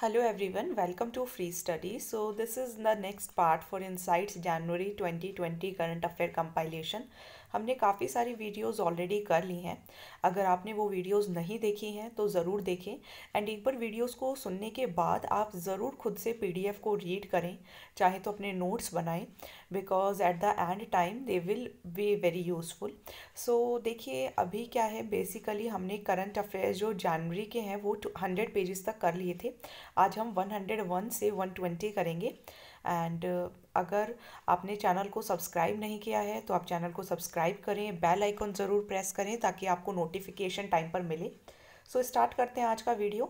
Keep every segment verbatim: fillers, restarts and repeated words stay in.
Hello everyone, welcome to Free Study. So this is the next part for Insights January twenty twenty Current Affair Compilation. हमने काफ़ी सारी videos already कर ली हैं। अगर आपने वो वीडियोस नहीं देखी हैं तो ज़रूर देखें एंड एक बार वीडियोस को सुनने के बाद आप ज़रूर खुद से पीडीएफ को रीड करें, चाहे तो अपने नोट्स बनाएं, because at the end time they will be very useful. So देखिए अभी क्या है, बेसिकली हमने करंट अफेयर्स जो जनवरी के हैं वो हंड्रेड पेजेस तक कर लिए थे। आज हम वन हंड्रेड वन से वन ट्वेंटी करेंगे एंड अगर आपने चैनल को सब्सक्राइब नहीं किया है तो आप चैनल को सब्सक्राइब करें, बेल आइकन ज़रूर प्रेस करें ताकि आपको नोटिफिकेशन टाइम पर मिले। सो so, स्टार्ट करते हैं आज का video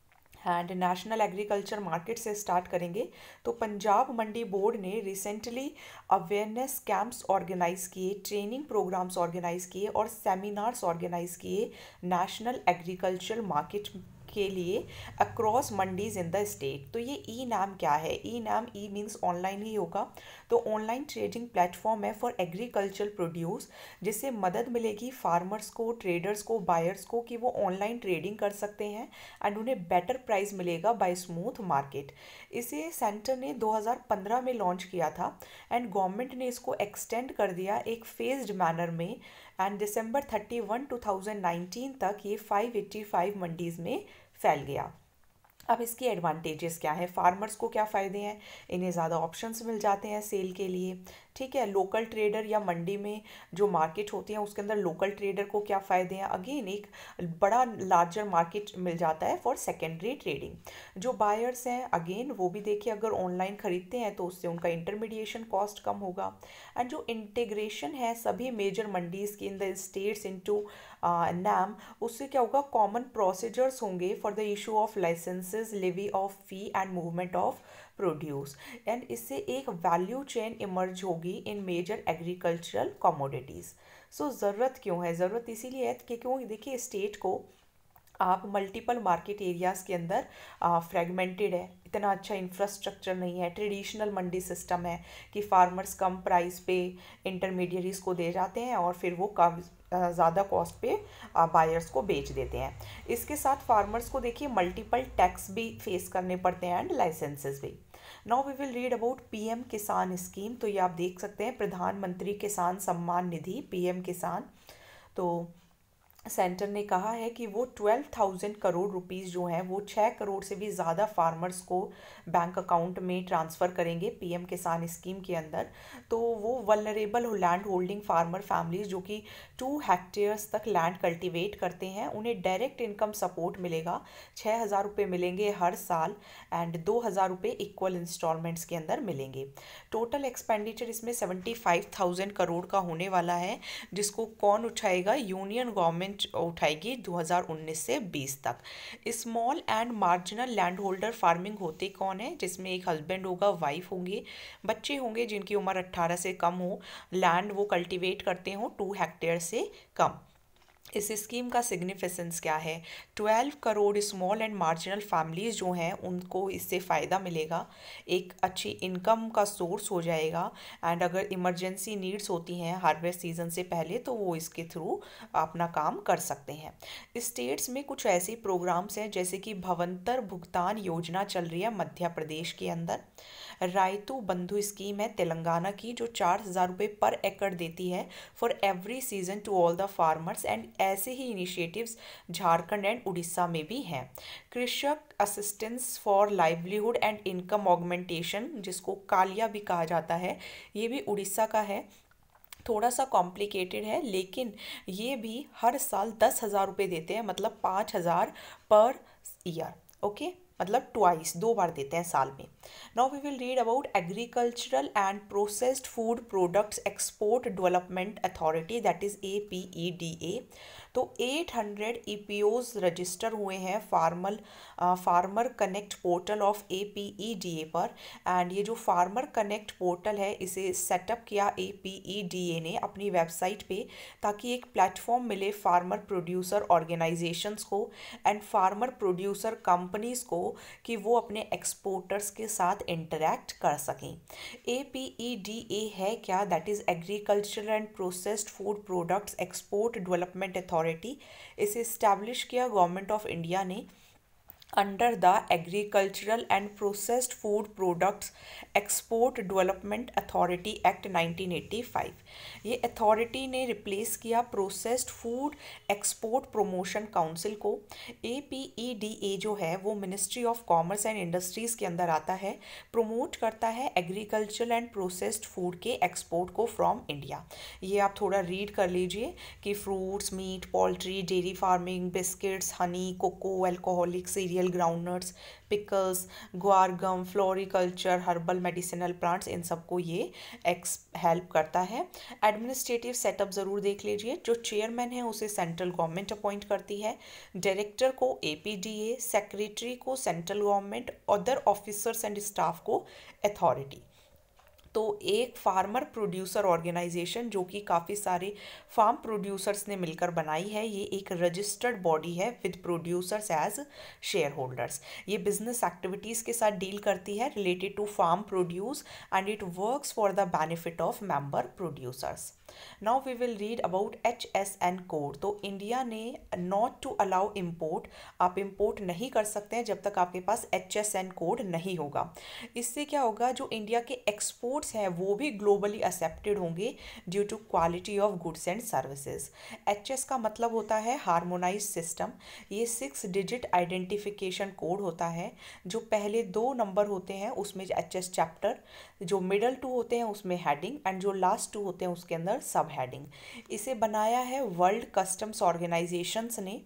and national agriculture market से स्टार्ट करेंगे। तो पंजाब मंडी बोर्ड ने रिसेंटली अवेयरनेस कैंप्स ऑर्गेनाइज किए, ट्रेनिंग प्रोग्राम्स ऑर्गेनाइज किए और सेमिनार्स ऑर्गेनाइज किए नेशनल एग्रीकल्चर मार्केट के लिए across mandis in the state. तो ये ई नाम क्या है? ई नाम ई मीन्स ऑनलाइन ही होगा। तो ऑनलाइन ट्रेडिंग प्लेटफॉर्म है फॉर एग्रीकल्चर प्रोड्यूस, जिससे मदद मिलेगी फार्मर्स को, ट्रेडर्स को, बायर्स को कि वो ऑनलाइन ट्रेडिंग कर सकते हैं एंड उन्हें बेटर प्राइस मिलेगा बाय स्मूथ मार्केट। इसे सेंटर ने दो हज़ार पंद्रह में लॉन्च किया था एंड गवर्नमेंट ने इसको एक्सटेंड कर दिया एक फेज्ड मैनर में and December thirty one two thousand nineteen तक ये फाइव एट्टी फाइव मंडीज़ में फैल गया। अब इसकी एडवांटेजेस क्या है, फार्मर्स को क्या फ़ायदे हैं? इन्हें ज़्यादा ऑप्शंस मिल जाते हैं सेल के लिए, ठीक है। लोकल ट्रेडर या मंडी में जो मार्केट होती है उसके अंदर लोकल ट्रेडर को क्या फ़ायदे हैं? अगेन एक बड़ा लार्जर मार्केट मिल जाता है फॉर सेकेंडरी ट्रेडिंग। जो बायर्स हैं अगेन वो भी देखिए, अगर ऑनलाइन ख़रीदते हैं तो उससे उनका इंटरमीडिएशन कॉस्ट कम होगा एंड जो इंटीग्रेशन है सभी मेजर मंडीज़ की in the states into NAM, उससे क्या होगा, कॉमन प्रोसीजर्स होंगे for the issue of licences, levy of fee and movement of produce and इससे एक वैल्यू चेन इमर्ज होगी in major agricultural commodities. So ज़रूरत क्यों है? ज़रूरत इसीलिए है कि क्यों, देखिए स्टेट को आप मल्टीपल मार्केट एरियाज़ के अंदर फ्रेगमेंटेड है, इतना अच्छा इंफ्रास्ट्रक्चर नहीं है, ट्रेडिशनल मंडी सिस्टम है कि फार्मर्स कम प्राइस पे इंटरमीडियरीज को दे जाते हैं और फिर वो कम ज़्यादा कॉस्ट पे बायर्स को बेच देते हैं। इसके साथ फार्मर्स को देखिए मल्टीपल टैक्स भी फेस करने पड़ते हैं एंड लाइसेंसेस भी। Now we will read about PM Kisan scheme. तो ये आप देख सकते हैं प्रधानमंत्री किसान सम्मान निधि, पीएम किसान। तो सेंटर ने कहा है कि वो ट्वेल्व थाउजेंड करोड़ रुपीस जो हैं वो छः करोड़ से भी ज़्यादा फार्मर्स को बैंक अकाउंट में ट्रांसफ़र करेंगे पीएम किसान स्कीम के अंदर। तो वो vulnerable land holding farmer families जो कि टू हेक्टेयर्स तक लैंड कल्टीवेट करते हैं उन्हें डायरेक्ट इनकम सपोर्ट मिलेगा, छः हज़ार रुपये मिलेंगे हर साल एंड दो हज़ार रुपये इक्वल इंस्टॉलमेंट्स के अंदर मिलेंगे। टोटल एक्सपेंडिचर इसमें सेवेंटी फाइव थाउजेंड करोड़ का होने वाला है, जिसको कौन उठाएगा? यूनियन गवर्नमेंट उठाएगी दो हज़ार उन्नीस से बीस तक। Small and marginal land holder farming होते कौन है? जिसमें एक हस्बैंड होगा, वाइफ होंगे, बच्चे होंगे जिनकी उम्र अट्ठारह से कम हो, लैंड वो कल्टीवेट करते हो टू हेक्टेयर से कम। इस स्कीम का सिग्निफिकेंस क्या है? Twelve crore small and marginal families जो हैं उनको इससे फ़ायदा मिलेगा, एक अच्छी इनकम का सोर्स हो जाएगा एंड अगर इमरजेंसी नीड्स होती हैं हार्वेस्ट सीजन से पहले तो वो इसके थ्रू अपना काम कर सकते हैं। स्टेट्स में कुछ ऐसे प्रोग्राम्स हैं जैसे कि भवंतर भुगतान योजना चल रही है मध्य प्रदेश के अंदर, रायतु बंधु स्कीम है तेलंगाना की जो चार हज़ार रुपये पर एकड़ देती है for every season to all the farmers and ऐसे ही इनिशिएटिव्स झारखंड एंड उड़ीसा में भी हैं। Krushak assistance for livelihood and income augmentation, जिसको कालिया भी कहा जाता है, ये भी उड़ीसा का है। थोड़ा सा कॉम्प्लिकेटेड है लेकिन ये भी हर साल दस हज़ार रुपये देते हैं, मतलब पाँच हज़ार पर ईयर, ओके, मतलब ट्वाइस, दो बार देते हैं साल में। Now we will read about agricultural and processed food products export development authority, that is A P E D A. तो आठ सौ ई पी ओज़ रजिस्टर हुए हैं formal farmer connect portal of A P E D A पर and ये जो farmer connect portal है इसे सेटअप किया ए पी ई डी ए ने अपनी वेबसाइट पे ताकि एक प्लेटफॉर्म मिले फार्मर प्रोड्यूसर ऑर्गेनाइजेशंस को एंड फार्मर प्रोड्यूसर कंपनीज़ को कि वो अपने एक्सपोर्टर्स के साथ इंटरैक्ट कर सकें। ए पी ई डी ए है क्या? That is agriculture and processed food products export development authority. इसे इस्टेब्लिश किया गवर्नमेंट ऑफ इंडिया ने under the agricultural and processed food products export development authority act nineteen eighty five. ये authority ने replace किया processed food export promotion council को। A P E D A जो है वो ministry of commerce and industries के अंदर आता है, प्रमोट करता है एग्रीकल्चरल एंड प्रोसेस्ड फूड के एक्सपोर्ट को फ्रॉम इंडिया। ये आप थोड़ा रीड कर लीजिए कि fruits, meat, poultry, dairy farming, biscuits, honey, cocoa, alcoholic, cereal, groundnuts, pickles, guar gum, floriculture, herbal medicinal plants, इन सबको ये एक्स हेल्प करता है। एडमिनिस्ट्रेटिव सेटअप ज़रूर देख लीजिए। जो चेयरमैन है उसे सेंट्रल गवर्नमेंट अपॉइंट करती है, डायरेक्टर को A P D A, secretary को central government, other officers and staff को अथॉरिटी। तो एक फार्मर प्रोड्यूसर ऑर्गेनाइजेशन जो कि काफ़ी सारे फार्म प्रोड्यूसर्स ने मिलकर बनाई है, ये एक रजिस्टर्ड बॉडी है with producers as shareholders. ये बिजनेस एक्टिविटीज़ के साथ डील करती है related to farm produce and it works for the benefit of member producers. Now we will read about H S N code. तो India ने not to allow import, आप import नहीं कर सकते हैं जब तक आपके पास एच एस एन कोड नहीं होगा। इससे क्या होगा, जो इंडिया के एक्सपोर्ट्स हैं वो भी ग्लोबली एक्सेप्टेड होंगे due to quality of goods and services. H S का मतलब होता है हार्मोनाइज सिस्टम। ये सिक्स डिजिट आइडेंटिफिकेशन कोड होता है। जो पहले दो नंबर होते हैं उसमें एच एस चैप्टर, जो मिडल टू होते हैं उसमें हेडिंग एंड जो लास्ट टू होते हैं उसके अंदर सब हेडिंग। इसे बनाया है वर्ल्ड कस्टम्स ऑर्गेनाइजेशंस ने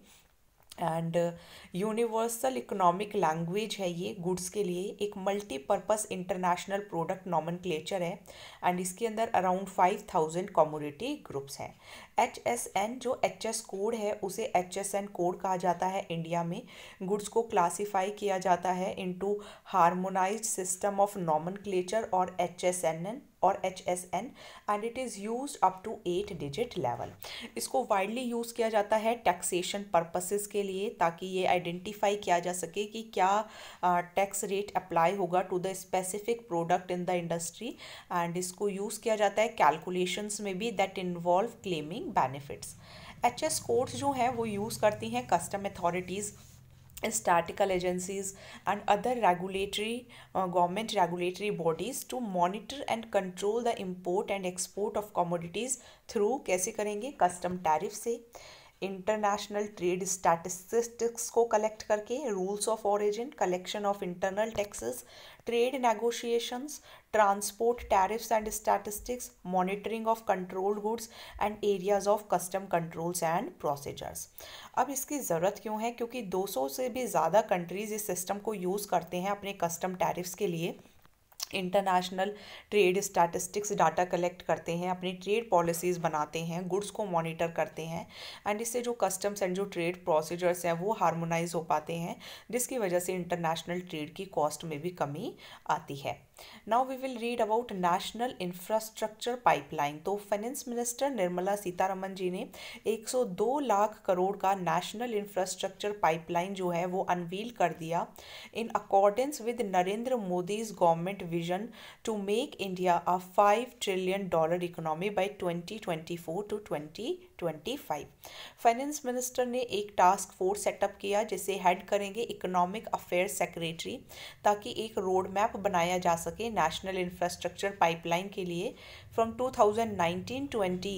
एंड यूनिवर्सल इकोनॉमिक लैंग्वेज है ये गुड्स के लिए। एक मल्टीपर्पस इंटरनेशनल प्रोडक्ट नॉमेनक्लेचर है एंड इसके अंदर around five thousand community groups हैं। एच एस एन जो एच एस कोड है उसे एच एस एन कोड कहा जाता है। इंडिया में गुड्स को क्लासीफाई किया जाता है into harmonized system of nomenclature और एच एस एन एन और H S N and it is used up to eight digit level. इसको वाइडली यूज़ किया जाता है टैक्सेशन पर्पसेस के लिए, ताकि ये आइडेंटिफाई किया जा सके कि क्या टैक्स रेट अप्लाई होगा to the specific product in the industry. And इसको यूज़ किया जाता है कैलकुलेशंस में भी that involve claiming benefits. H S codes जो हैं वो यूज़ करती हैं custom authorities, statistical agencies and other regulatory uh, government regulatory bodies to monitor and control the import and export of commodities through, कैसे करेंगे, custom tariff से, international trade statistics को collect करके, rules of origin, collection of internal taxes, trade negotiations, transport tariffs and statistics, monitoring of controlled goods and areas of custom controls and procedures. अब इसकी ज़रूरत क्यों है, क्योंकि दो सौ से भी ज़्यादा कंट्रीज़ इस सिस्टम को यूज़ करते हैं अपने कस्टम टैरिफ्स के लिए। International trade statistics data collect करते हैं, अपनी ट्रेड पॉलिसीज़ बनाते हैं, गुड्स को मॉनिटर करते हैं एंड इससे जो कस्टम्स एंड जो ट्रेड प्रोसीजर्स हैं वो हार्मोनाइज हो पाते हैं, जिसकी वजह से इंटरनेशनल ट्रेड की कॉस्ट में भी कमी आती है। Now we will read about national infrastructure pipeline. तो फाइनेंस मिनिस्टर निर्मला सीतारमन जी ने एक सौ दो लाख करोड़ का नेशनल इंफ्रास्ट्रक्चर पाइपलाइन जो है वो अनवील कर दिया in accordance with Narendra Modi's government vision to make India a five trillion dollar economy by twenty twenty four to twenty twenty five. Finance minister ने एक टास्क फोर्स सेटअप किया जिसे हेड करेंगे इकोनॉमिक अफेयर्स सेक्रेटरी, ताकि एक road map बनाया जा सके नेशनल इंफ्रास्ट्रक्चर पाइपलाइन के लिए from two thousand nineteen twenty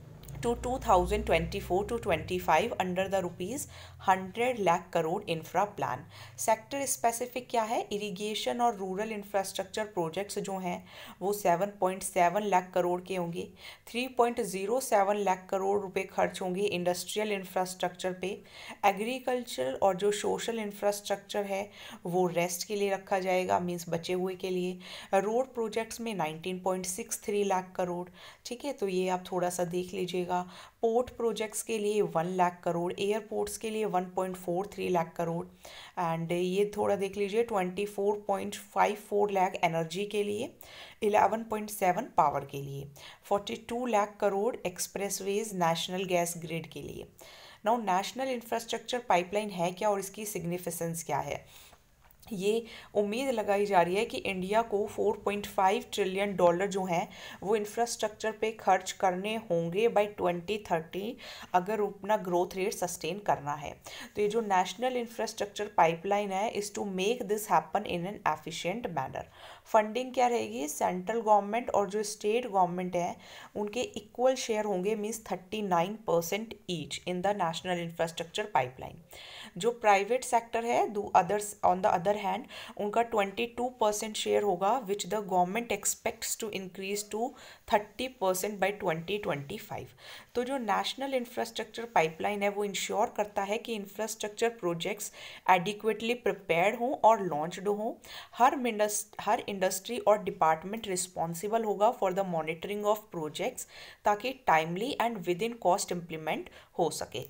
to two thousand twenty four to twenty five under the rupees hundred lakh crore infra plan. Sector specific क्या है, इरिगेशन और रूरल इंफ्रास्ट्रक्चर प्रोजेक्ट्स जो हैं वो seven point seven lakh crore के होंगे। Three point zero seven lakh crore रुपए खर्च होंगे इंडस्ट्रियल इंफ्रास्ट्रक्चर पे। एग्रीकल्चर और जो सोशल इंफ्रास्ट्रक्चर है वो रेस्ट के लिए रखा जाएगा, मींस बचे हुए के लिए। रोड प्रोजेक्ट्स में nineteen point six three lakh crore, ठीक है, तो ये आप थोड़ा सा देख लीजिएगा। पोर्ट प्रोजेक्ट्स के लिए वन लाख करोड़, एयरपोर्ट्स के लिए one point four three lakh crore and ये थोड़ा देख लीजिए twenty four point five four lakh energy के लिए, इलेवन पॉइंट सेवन पावर के लिए, forty two lakh crore expressways national gas grid के लिए। नाउ नेशनल इंफ्रास्ट्रक्चर पाइपलाइन है क्या और इसकी सिग्निफिकेंस क्या है। ये उम्मीद लगाई जा रही है कि इंडिया को चार पॉइंट पाँच ट्रिलियन डॉलर जो हैं वो इंफ्रास्ट्रक्चर पे खर्च करने होंगे बाय ट्वेंटी थर्टी, अगर अपना ग्रोथ रेट सस्टेन करना है। तो ये जो नेशनल इंफ्रास्ट्रक्चर पाइपलाइन है is to make this happen in an efficient manner. Funding क्या रहेगी, सेंट्रल गवर्नमेंट और जो स्टेट गवर्नमेंट है उनके इक्वल शेयर होंगे, means thirty nine percent each in the national infrastructure pipeline. जो प्राइवेट सेक्टर है दो others on the other hand उनका ट्वेंटी टू परसेंट शेयर होगा, which the government expects to increase to thirty percent by twenty twenty five. तो जो national infrastructure pipeline है वो ensure करता है कि इंफ्रास्ट्रक्चर प्रोजेक्ट्स एडिक्वेटली प्रिपेयर्ड हों और लॉन्च्ड हों। हर हर इंडस्ट्री और डिपार्टमेंट रिस्पॉन्सिबल होगा for the monitoring of projects, ताकि timely and within cost implement हो सके।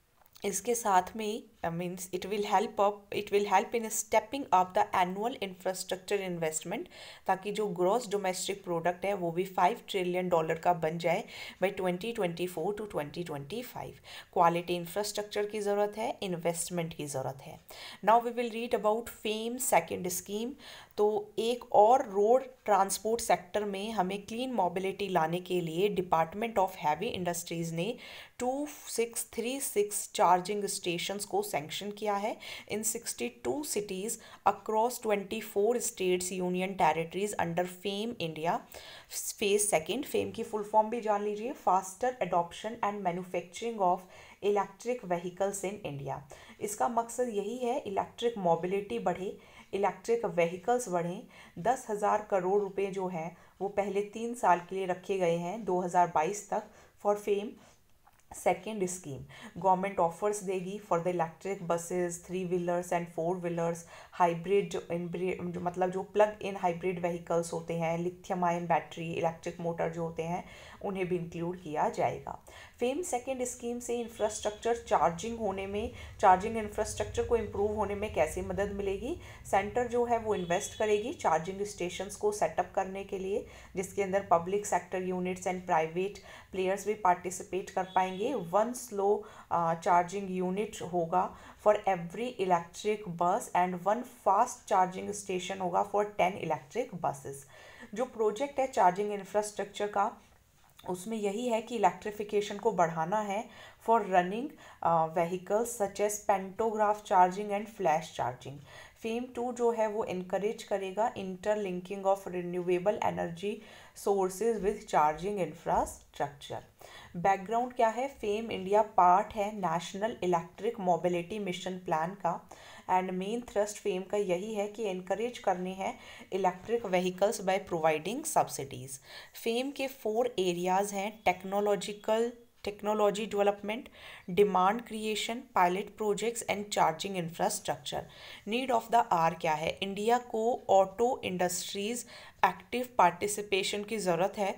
इसके साथ में means it will help up it will help in stepping up the annual infrastructure investment, ताकि जो ग्रॉस डोमेस्टिक प्रोडक्ट है वो भी फाइव ट्रिलियन डॉलर का बन जाए by twenty twenty four to twenty twenty five. Quality infrastructure की ज़रूरत है, इन्वेस्टमेंट की ज़रूरत है। Now we will read about FAME second scheme. तो एक और रोड ट्रांसपोर्ट सेक्टर में हमें क्लीन मोबिलिटी लाने के लिए डिपार्टमेंट ऑफ हैवी इंडस्ट्रीज़ ने two six three six charging stations को सैंक्शन किया है in sixty two cities across twenty four states union territories under FAME India phase second. FAME की फुल फॉर्म भी जान लीजिए, faster adoption and manufacturing of electric vehicles in India. इसका मकसद यही है इलेक्ट्रिक मोबिलिटी बढ़े, इलेक्ट्रिक व्हीकल्स बढ़ें। दस हज़ार करोड़ रुपए जो हैं वो पहले तीन साल के लिए रखे गए हैं दो हज़ार बाईस तक for FAME second scheme. Government offers देगी for the electric buses, three wheelers and four wheelers, hybrid जो मतलब जो प्लग इन हाइब्रिड व्हीकल्स होते हैं, lithium ion battery, electric motor जो होते हैं उन्हें भी इंक्लूड किया जाएगा। फेम सेकेंड स्कीम से इंफ्रास्ट्रक्चर चार्जिंग होने में चार्जिंग इंफ्रास्ट्रक्चर को इम्प्रूव होने में कैसे मदद मिलेगी। सेंटर जो है वो इन्वेस्ट करेगी चार्जिंग स्टेशंस को सेटअप करने के लिए, जिसके अंदर public sector units and private players भी पार्टिसिपेट कर पाएंगे। वन स्लो चार्जिंग यूनिट होगा for every electric bus and one fast charging station होगा फॉर टेन इलेक्ट्रिक बसेस। जो प्रोजेक्ट है चार्जिंग इंफ्रास्ट्रक्चर का उसमें यही है कि इलेक्ट्रिफिकेशन को बढ़ाना है for running vehicles such as pantograph charging and flash charging. FAME two जो है वो इनकरेज करेगा interlinking of renewable energy sources with charging infrastructure. Background क्या है, फेम इंडिया पार्ट है national electric mobility mission plan का एंड मेन थ्रस्ट फेम का यही है कि एनकरेज करने हैं electric vehicles by providing subsidies. FAME के फोर एरियाज़ हैं, technological technology development, demand creation, pilot projects and charging infrastructure. Need of the hour क्या है, इंडिया को ऑटो इंडस्ट्रीज़ एक्टिव पार्टिसिपेशन की ज़रूरत है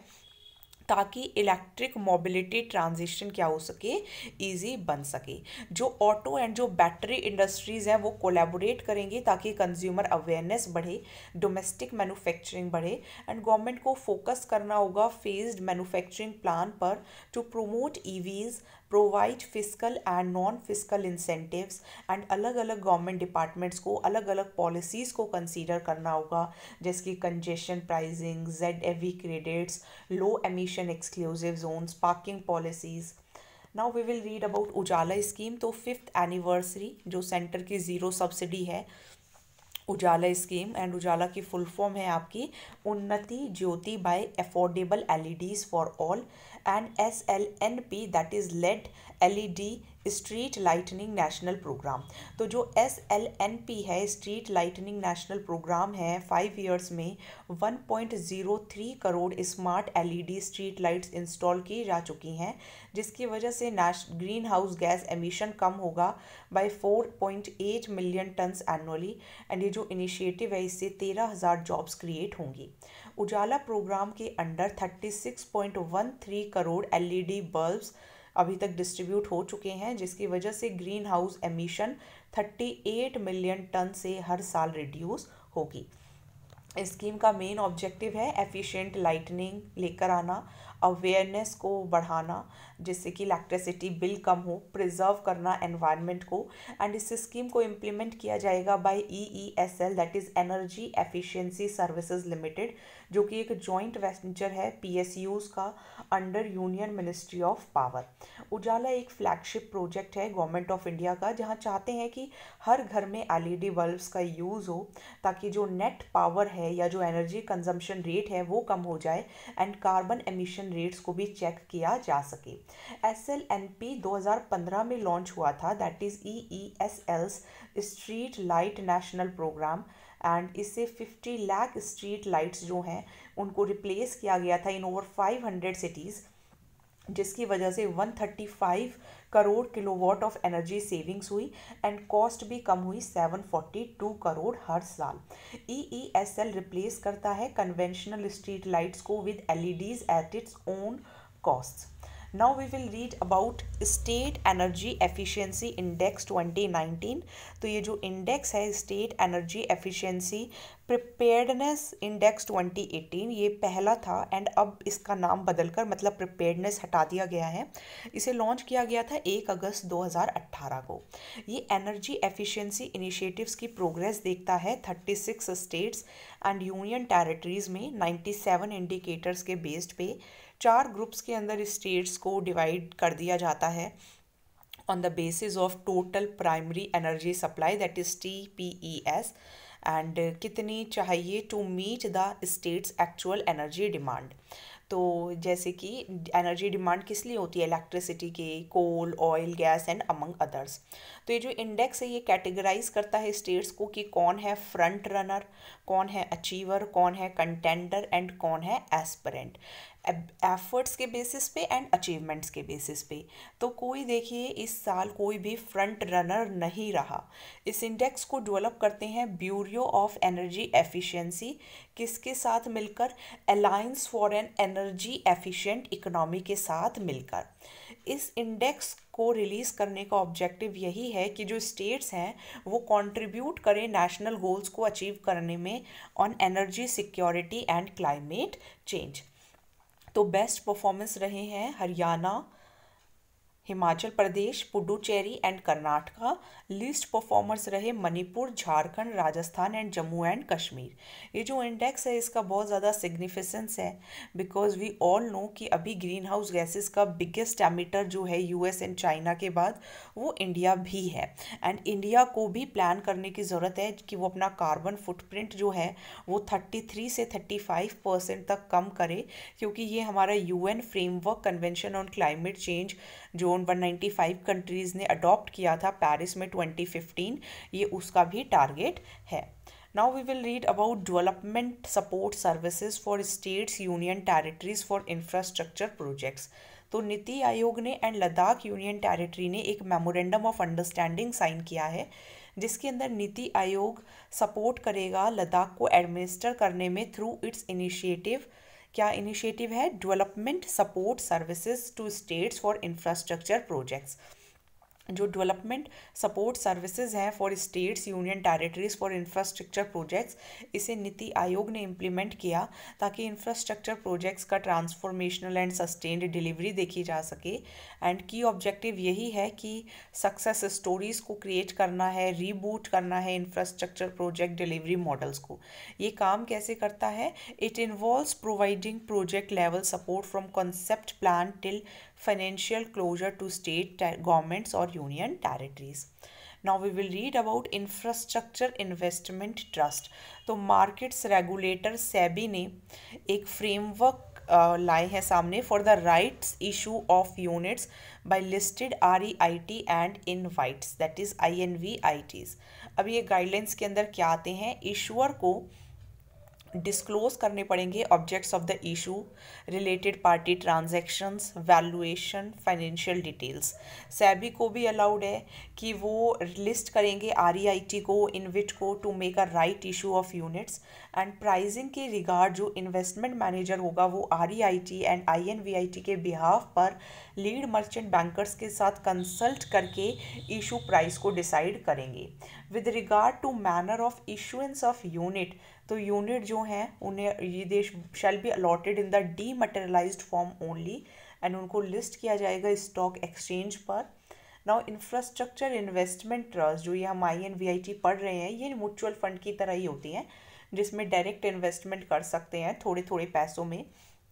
ताकि इलेक्ट्रिक मोबिलिटी ट्रांजिशन क्या हो सके, इजी बन सके। जो ऑटो एंड जो बैटरी इंडस्ट्रीज़ हैं वो कोलैबोरेट करेंगी ताकि कंज्यूमर अवेयरनेस बढ़े, डोमेस्टिक मैन्युफैक्चरिंग बढ़े एंड गवर्नमेंट को फोकस करना होगा फेज्ड मैन्युफैक्चरिंग प्लान पर to promote EVs, provide physical and non physical incentives and अलग अलग गवर्नमेंट डिपार्टमेंट्स को अलग अलग पॉलिसीज़ को कंसीडर करना होगा, जैसे कि congestion pricing, Z A V credits, low emission exclusive zones, parking policies. Now we will read about Ujala scheme. तो फिफ्थ एनिवर्सरी जो सेंटर की ज़ीरो सब्सिडी है उजाला स्कीम एंड उजाला की फुल फॉर्म है आपकी Unnati Jyoti by affordable LEDs for all and S L N P that is LED LED street lightning national programme. तो जो S L N P है street lightning national programme है, five years में one point zero three crore smart LED street lights install की जा चुकी हैं, जिसकी वजह से नेश ग्रीन हाउस गैस एमिशन कम होगा by four point eight million tons annually and ये जो इनिशिएटिव है इससे तेरह हज़ार जॉब्स क्रिएट होंगी। उजाला प्रोग्राम के under thirty six point one three crore LED bulbs अभी तक डिस्ट्रीब्यूट हो चुके हैं, जिसकी वजह से ग्रीन हाउस एमिशन अड़तीस मिलियन टन से हर साल रिड्यूस होगी। स्कीम का मेन ऑब्जेक्टिव है एफिशिएंट लाइटनिंग लेकर आना, अवेयरनेस को बढ़ाना जिससे कि इलेक्ट्रिसिटी बिल कम हो, प्रिजर्व करना एनवायरनमेंट को। एंड इस स्कीम को इम्प्लीमेंट किया जाएगा by E E S L, that is energy efficiency services limited, जो कि एक जॉइंट वेंचर है पी एस यूज़ का under union ministry of power. Ujala एक फ्लैगशिप प्रोजेक्ट है गवर्नमेंट ऑफ इंडिया का, जहां चाहते हैं कि हर घर में एल ई डी बल्ब्स का यूज़ हो ताकि जो नेट पावर है या जो एनर्जी कंजम्पशन रेट है वो कम हो जाए एंड कार्बन एमिशन रेट्स को भी चेक किया जा सके। एस एल एन पी दो हज़ार पंद्रह में लॉन्च हुआ था, that is E E S L's street light national programme, and इससे फिफ्टी लाख स्ट्रीट लाइट्स जो हैं उनको रिप्लेस किया गया था in over five hundred cities, जिसकी वजह से एक सौ पैंतीस crore kilowatt of energy savings हुई एंड कॉस्ट भी कम हुई सात सौ बयालीस करोड़ हर साल। E E S L replace करता है कन्वेंशनल स्ट्रीट लाइट्स को with L E Ds eight its own cost. Now we will read about State Energy Efficiency Index twenty nineteen। तो ये जो इंडेक्स है state energy efficiency preparedness index twenty eighteen, ये पहला था एंड अब इसका नाम बदलकर मतलब प्रिपेयर्डनेस हटा दिया गया है। इसे लॉन्च किया गया था एक अगस्त दो हज़ार अठारह को। ये एनर्जी एफिशिएंसी इनिशिएटिव्स की प्रोग्रेस देखता है thirty six states and union territories में नाइन्टी सेवन इंडिकेटर्स के बेस्ड पे। चार ग्रुप्स के अंदर स्टेट्स को डिवाइड कर दिया जाता है on the basis of total primary energy supply, that is T P E S, and कितनी चाहिए to meet the state's actual energy demand. तो जैसे कि एनर्जी डिमांड किस लिए होती है, इलेक्ट्रिसिटी के, coal, oil, gas and among others. तो ये जो इंडेक्स है ये कैटेगराइज करता है स्टेट्स को कि कौन है फ्रंट रनर, कौन है अचीवर, कौन है कंटेंडर एंड कौन है एस्पिरेंट, एफर्ट्स के बेसिस पे एंड अचीवमेंट्स के बेसिस पे। तो कोई देखिए इस साल कोई भी फ्रंट रनर नहीं रहा। इस इंडेक्स को डेवलप करते हैं ब्यूरो ऑफ एनर्जी एफिशिएंसी, किसके साथ मिलकर, alliance for an energy efficient economy के साथ मिलकर। इस इंडेक्स को रिलीज़ करने का ऑब्जेक्टिव यही है कि जो स्टेट्स हैं वो कंट्रीब्यूट करें नेशनल गोल्स को अचीव करने में on energy security and climate change. तो बेस्ट परफॉर्मेंस रहे हैं Haryana, Himachal Pradesh, Puducherry and Karnataka. Least performers रहे मणिपुर, झारखंड, राजस्थान एंड जम्मू एंड कश्मीर। ये जो इंडेक्स है इसका बहुत ज़्यादा सिग्निफिकेंस है बिकॉज वी ऑल नो कि अभी ग्रीन हाउस गैसेस का बिगेस्ट एमिटर जो है यूएस एंड चाइना के बाद वो इंडिया भी है। एंड इंडिया को भी प्लान करने की ज़रूरत है कि वो अपना कार्बन फुटप्रिंट जो है वो थर्टी थ्री से थर्टी फाइव परसेंट तक कम करे, क्योंकि ये हमारा UN framework convention on climate change जो वन नाइन्टी फाइव कंट्रीज़ ने अडॉप्ट किया था पेरिस में ट्वेंटी फिफ्टीन, ये उसका भी टारगेट है। Now we will read about development support services for states union territories for infrastructure projects. तो नीति आयोग ने एंड लद्दाख यूनियन टेरिटरी ने एक मेमोरेंडम ऑफ अंडरस्टैंडिंग साइन किया है जिसके अंदर नीति आयोग सपोर्ट करेगा लद्दाख को एडमिनिस्टर करने में थ्रू इट्स इनिशिएटिव। क्या इनिशिएटिव है, development support services to states for infrastructure projects. जो डेवलपमेंट सपोर्ट सर्विसेज हैं for states union territories for infrastructure projects, इसे नीति आयोग ने इम्प्लीमेंट किया ताकि इंफ्रास्ट्रक्चर प्रोजेक्ट्स का ट्रांसफॉर्मेशनल एंड सस्टेन्ड डिलीवरी देखी जा सके। एंड की ऑब्जेक्टिव यही है कि सक्सेस स्टोरीज़ को क्रिएट करना है, रीबूट करना है इंफ्रास्ट्रक्चर प्रोजेक्ट डिलीवरी मॉडल्स को। ये काम कैसे करता है, it involves providing project level support from concept plan till financial closure to state governments or union territories. Now we will read about infrastructure investment trust। तो markets regulator SEBI ने एक framework लाए हैं सामने for the rights issue of units by listed R E I T and InvITs, that is I N V I Ts. अब ये guidelines के अंदर क्या आते हैं, इशूअर को डिस्क्लोज करने पड़ेंगे objects of the issue, related party transactions, valuation, financial details. SEBI को भी अलाउड है कि वो लिस्ट करेंगे आरईआईटी को, इनविट को to make a right issue of units. And pricing के रिगार्ड जो इन्वेस्टमेंट मैनेजर होगा वो आरईआईटी एंड आईएनवीआईटी के बिहाफ पर लीड मर्चेंट बैंकर्स के साथ कंसल्ट करके इशू प्राइस को डिसाइड करेंगे। With regard to manner of issuance of unit, तो यूनिट जो हैं उन्हें ये देश shall be allotted in the dematerialized form only, and उनको लिस्ट किया जाएगा स्टॉक एक्सचेंज पर। नाउ इंफ्रास्ट्रक्चर इन्वेस्टमेंट ट्रस्ट, जो ये हम I N V I T पढ़ रहे हैं, ये म्यूचुअल फंड की तरह ही होती हैं जिसमें डायरेक्ट इन्वेस्टमेंट कर सकते हैं थोड़े थोड़े पैसों में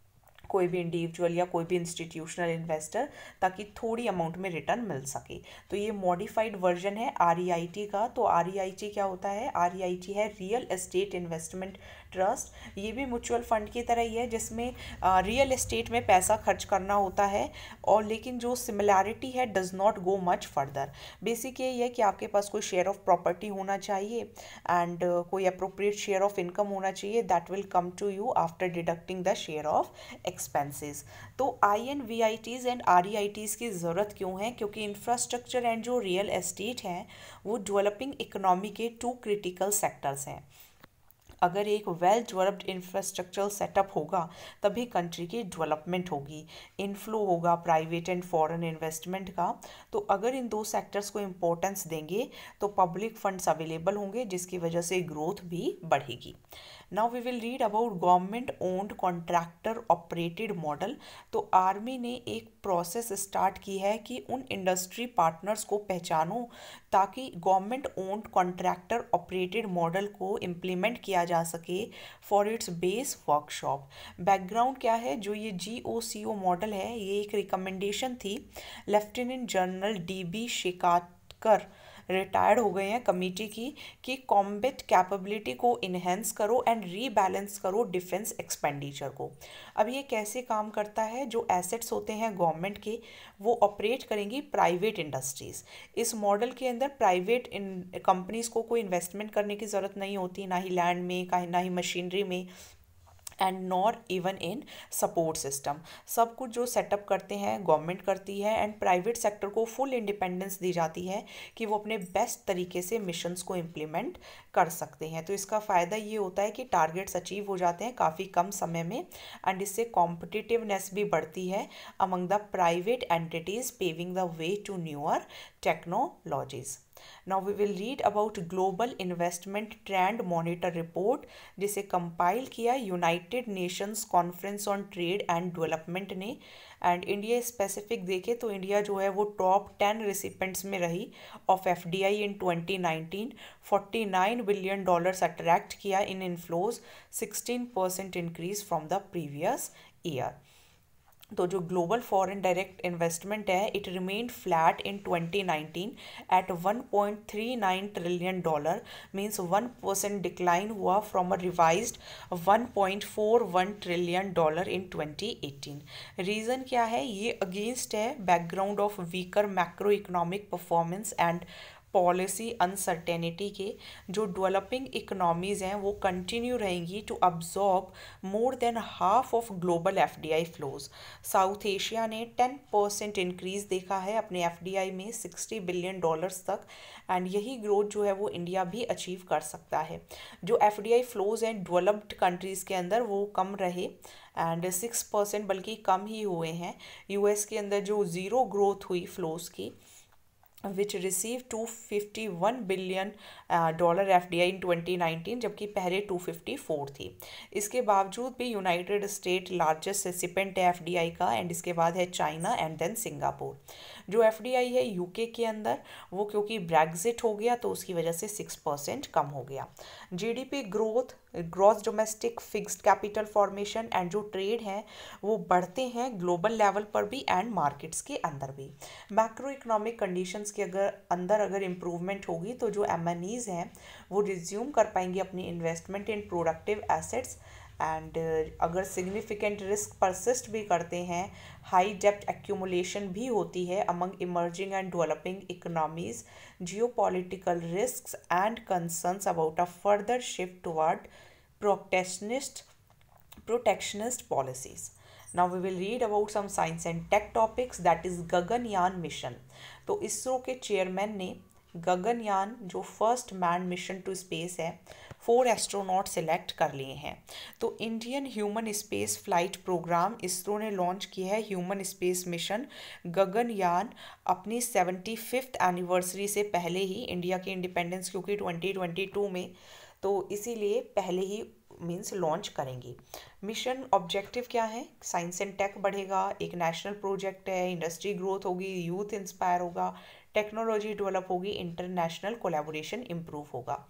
कोई भी इंडिविजुअल या कोई भी इंस्टीट्यूशनल इन्वेस्टर, ताकि थोड़ी अमाउंट में रिटर्न मिल सके। तो ये मॉडिफाइड वर्जन है आर ई आई टी का। तो आर ई आई टी क्या होता है? आर ई आई टी है रियल एस्टेट इन्वेस्टमेंट ट्रस्ट। ये भी म्यूचुअल फंड की तरह ही है जिसमें रियल एस्टेट में पैसा खर्च करना होता है, और लेकिन जो सिमिलैरिटी है does not go much further. Basic ये है कि आपके पास कोई शेयर ऑफ प्रॉपर्टी होना चाहिए एंड uh, कोई अप्रोप्रिएट शेयर ऑफ इनकम होना चाहिए that will come to you after deducting the share of expenses. तो I N V I Ts and R E I Ts की ज़रूरत क्यों है? क्योंकि इंफ्रास्ट्रक्चर एंड जो रियल एस्टेट हैं वो डेवलपिंग इकोनॉमी के टू क्रिटिकल सेक्टर्स हैं। अगर एक वेल डेवलप्ड इंफ्रास्ट्रक्चरल सेटअप होगा तभी कंट्री की डेवलपमेंट होगी, इनफ्लो होगा प्राइवेट एंड फॉरेन इन्वेस्टमेंट का। तो अगर इन दो सेक्टर्स को इम्पोर्टेंस देंगे तो पब्लिक फंड्स अवेलेबल होंगे जिसकी वजह से ग्रोथ भी बढ़ेगी। Now we will read about government owned contractor operated model. तो आर्मी ने एक प्रोसेस स्टार्ट की है कि उन इंडस्ट्री पार्टनर्स को पहचानो ताकि government owned contractor operated model को इम्प्लीमेंट किया जा सके for its base workshop. Background क्या है? जो ये जी ओ सी ओ मॉडल है ये एक रिकमेंडेशन थी lieutenant general D B Shekatkar, retired हो गए हैं, कमेटी की कि कॉम्बैट कैपेबिलिटी को इन्हेंस करो एंड रीबैलेंस करो डिफेंस एक्सपेंडिचर को। अब ये कैसे काम करता है? जो एसेट्स होते हैं गवर्नमेंट के वो ऑपरेट करेंगी प्राइवेट इंडस्ट्रीज़। इस मॉडल के अंदर प्राइवेट कंपनीज़ को कोई इन्वेस्टमेंट करने की ज़रूरत नहीं होती, ना ही लैंड में, ना ही मशीनरी में, and nor even in support system. सब कुछ जो सेटअप करते हैं गवर्नमेंट करती है एंड प्राइवेट सेक्टर को फुल इंडिपेंडेंस दी जाती है कि वो अपने बेस्ट तरीके से मिशंस को इम्प्लीमेंट कर सकते हैं। तो इसका फ़ायदा ये होता है कि टारगेट्स अचीव हो जाते हैं काफ़ी कम समय में, एंड इससे कॉम्पिटिटिवनेस भी बढ़ती है among the private entities, paving the way to newer technologies. Now we will read about Global Investment Trend Monitor Report जिसे कंपाइल किया United Nations conference on trade and development ने। एंड इंडिया स्पेसिफिक देखे तो India जो है वो top ten recipients में रही of F D I in twenty nineteen. Forty nine billion dollars attract किया in inflows, sixteen percent increase from the previous year. तो जो ग्लोबल फॉरेन डायरेक्ट इन्वेस्टमेंट है it remained flat in twenty nineteen at one point three nine trillion dollar, means one percent decline हुआ from a revised one point four one trillion dollar in twenty eighteen. Reason क्या है? ये against है background of weaker macro economic performance and policy uncertainty के। जो developing economies हैं वो continue रहेंगी to absorb more than half of global F D I flows. South Asia ने टेन परसेंट इंक्रीज़ देखा है अपने एफ डी आई में सिक्सटी बिलियन डॉलर्स तक, एंड यही ग्रोथ जो है वो इंडिया भी अचीव कर सकता है। जो एफ डी आई फ्लोज हैं डेवलप्ड कंट्रीज़ के अंदर वो कम रहे एंड सिक्स परसेंट बल्कि कम ही हुए हैं। यू एस के अंदर जो ज़ीरो ग्रोथ हुई फ्लोज की which receive two fifty one billion dollar F D I in twenty nineteen, जबकि पहले टू फिफ्टी फोर थी। इसके बावजूद भी यूनाइटेड स्टेट लार्जेस्ट रेसिपेंट है एफ डी आई का, एंड इसके बाद है चाइना एंड देन सिंगापुर। जो एफ डी आई है यूके के अंदर वो क्योंकि ब्रेग्जिट हो गया तो उसकी वजह से सिक्स परसेंट कम हो गया। G D P growth, gross domestic fixed capital formation and जो ट्रेड हैं वो बढ़ते हैं ग्लोबल लेवल पर भी एंड मार्केट्स के अंदर भी। मैक्रो इकोनॉमिक कंडीशंस के अगर अंदर अगर इम्प्रूवमेंट होगी तो जो एम एन ईज़ हैं वो रिज्यूम कर पाएंगे अपनी investment in productive assets, and अगर सिग्निफिकेंट रिस्क परसिस्ट भी करते हैं, हाई डेप्ट एक्यूमुलेशन भी होती है among emerging and developing economies, geopolitical risks and concerns about a further shift toward protectionist protectionist policies. Now we will read about some science and tech topics, that is Gaganyaan mission. तो इसरो के chairman ने गगनयान जो first man mission to space है four astronaut select कर लिए हैं। तो Indian human space flight programme ISRO ने लॉन्च किया है ह्यूमन स्पेस मिशन गगनयान अपनी सेवेंटी फिफ्थ एनिवर्सरी से पहले ही, इंडिया की इंडिपेंडेंस क्योंकि ट्वेंटी ट्वेंटी टू में, तो इसीलिए पहले ही मीन्स लॉन्च करेंगी। मिशन ऑब्जेक्टिव क्या है? साइंस एंड टेक बढ़ेगा, एक नेशनल प्रोजेक्ट है, इंडस्ट्री ग्रोथ होगी, यूथ इंस्पायर होगा, टेक्नोलॉजी डेवलप होगी, इंटरनेशनल कोलैबोरेशन इम्प्रूव होगा।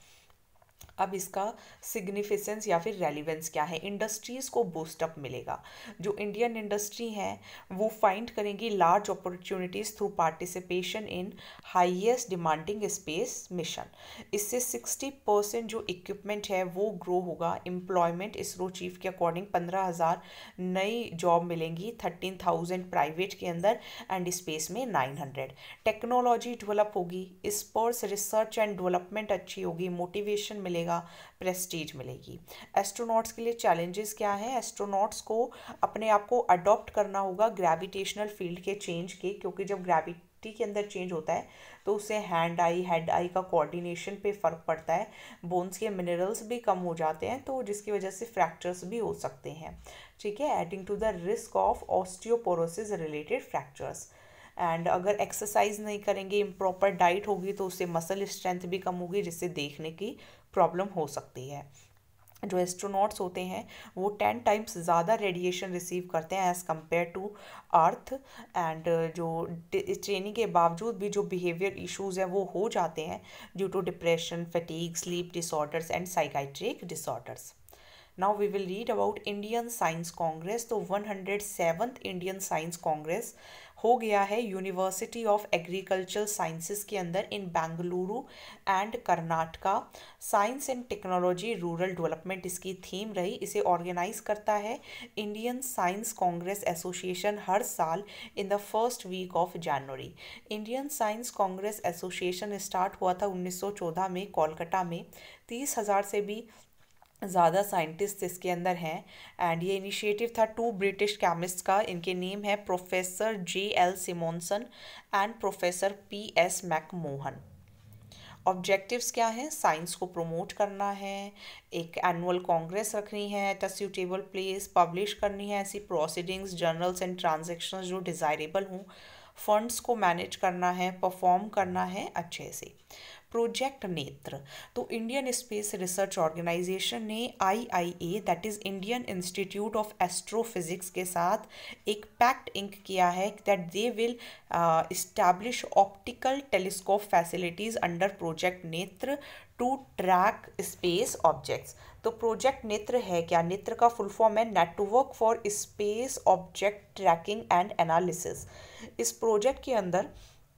अब इसका सिग्निफिकेंस या फिर रेलिवेंस क्या है? इंडस्ट्रीज़ को बूस्टअप मिलेगा। जो इंडियन इंडस्ट्री हैं वो फाइंड करेंगी large opportunities through participation in highest demanding space mission. इससे सिक्सटी परसेंट जो इक्विपमेंट है वो ग्रो होगा। एम्प्लॉयमेंट इसरो चीफ के अकॉर्डिंग पंद्रह हज़ार नई जॉब मिलेंगी, थर्टीन थाउजेंड प्राइवेट के अंदर एंड स्पेस में नाइन हंड्रेड। टेक्नोलॉजी डेवलप होगी, इस पर रिसर्च एंड डेवलपमेंट अच्छी होगी, मोटिवेशन मिलेगा, प्रेस्टीज मिलेगी। एस्ट्रोनॉट्स के लिए चैलेंजेस क्या है? एस्ट्रोनॉट्स को अपने आप को अडॉप्ट करना होगा ग्रेविटेशनल फील्ड के चेंज के, क्योंकि जब ग्रेविटी के अंदर चेंज होता है तो उससे हैंड आई हेड आई का कोऑर्डिनेशन पे फर्क पड़ता है, बोन्स के मिनरल्स भी कम हो जाते हैं, तो जिसकी वजह से फ्रैक्चर्स भी हो सकते हैं। ठीक है, adding to the risk of osteoporosis related fractures. And अगर एक्सरसाइज नहीं करेंगे, इम्प्रॉपर डाइट होगी, तो उससे मसल स्ट्रेंथ भी कम होगी, जिससे देखने की प्रॉब्लम हो सकती है। जो एस्ट्रोनॉट्स होते हैं वो टेन टाइम्स ज़्यादा रेडिएशन रिसीव करते हैं as compare to earth. And जो ट्रेनिंग के बावजूद भी जो बिहेवियर इश्यूज़ हैं वो हो जाते हैं due to depression, fatigue, sleep disorders and psychiatric disorders. Now we will read about Indian science congress. तो one hundred seventh Indian science congress हो गया है यूनिवर्सिटी ऑफ एग्रीकल्चरल साइंसेस के अंदर in Bengaluru and Karnataka. Science and technology rural development इसकी theme रही। इसे organise करता है इंडियन साइंस कांग्रेस एसोसिएशन हर साल in the first week of January. Indian science congress association start हुआ था उन्नीस सौ चौदह में कोलकाता में। तीस हज़ार से भी ज़्यादा साइंटिस्ट इसके अंदर हैं एंड ये इनिशिएटिव था टू ब्रिटिश केमिस्ट का। इनके नेम है professor J L Simonsen and professor P S MacMahon. Objectives क्या हैं? साइंस को प्रमोट करना है, एक एनुअल कांग्रेस रखनी है at a suitable place, publish करनी है ऐसी प्रोसीडिंग्स, जर्नल्स एंड ट्रांजैक्शंस जो डिज़ायरेबल हों, फंड्स को मैनेज करना है, परफॉर्म करना है अच्छे से। प्रोजेक्ट नेत्र, तो इंडियन स्पेस रिसर्च ऑर्गेनाइजेशन ने I I A that is Indian institute of astrophysics के साथ एक पैक्ट इंक किया है that they will establish optical telescope facilities under project NETRA to track space objects. तो प्रोजेक्ट नेत्र है क्या? नेत्र का फुल फॉर्म है network for space object tracking and analysis. इस प्रोजेक्ट के अंदर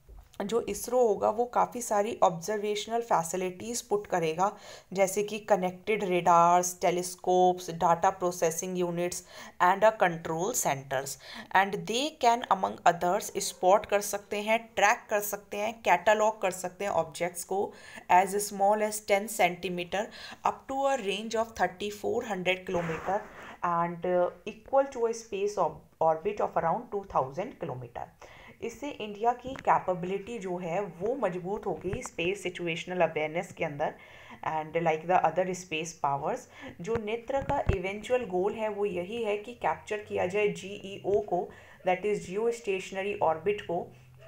जो इसरो होगा वो काफ़ी सारी ऑब्जर्वेशनल फैसिलिटीज़ पुट करेगा, जैसे कि connected radars, telescopes, data processing units and a control centres. And they can among others spot कर सकते हैं, ट्रैक कर सकते हैं, कैटालॉग कर सकते हैं ऑब्जेक्ट्स को as small as ten centimetre up to a range of thirty four hundred kilometre and equal to a space orbit of around two thousand kilometre. इससे इंडिया की कैपेबिलिटी जो है वो मजबूत होगी स्पेस सिचुएशनल अवेयरनेस के अंदर and like the other space powers. जो नेत्र का इवेंचुअल गोल है वो यही है कि कैप्चर किया जाए जी ई ओ को, that is geostationary orbit को,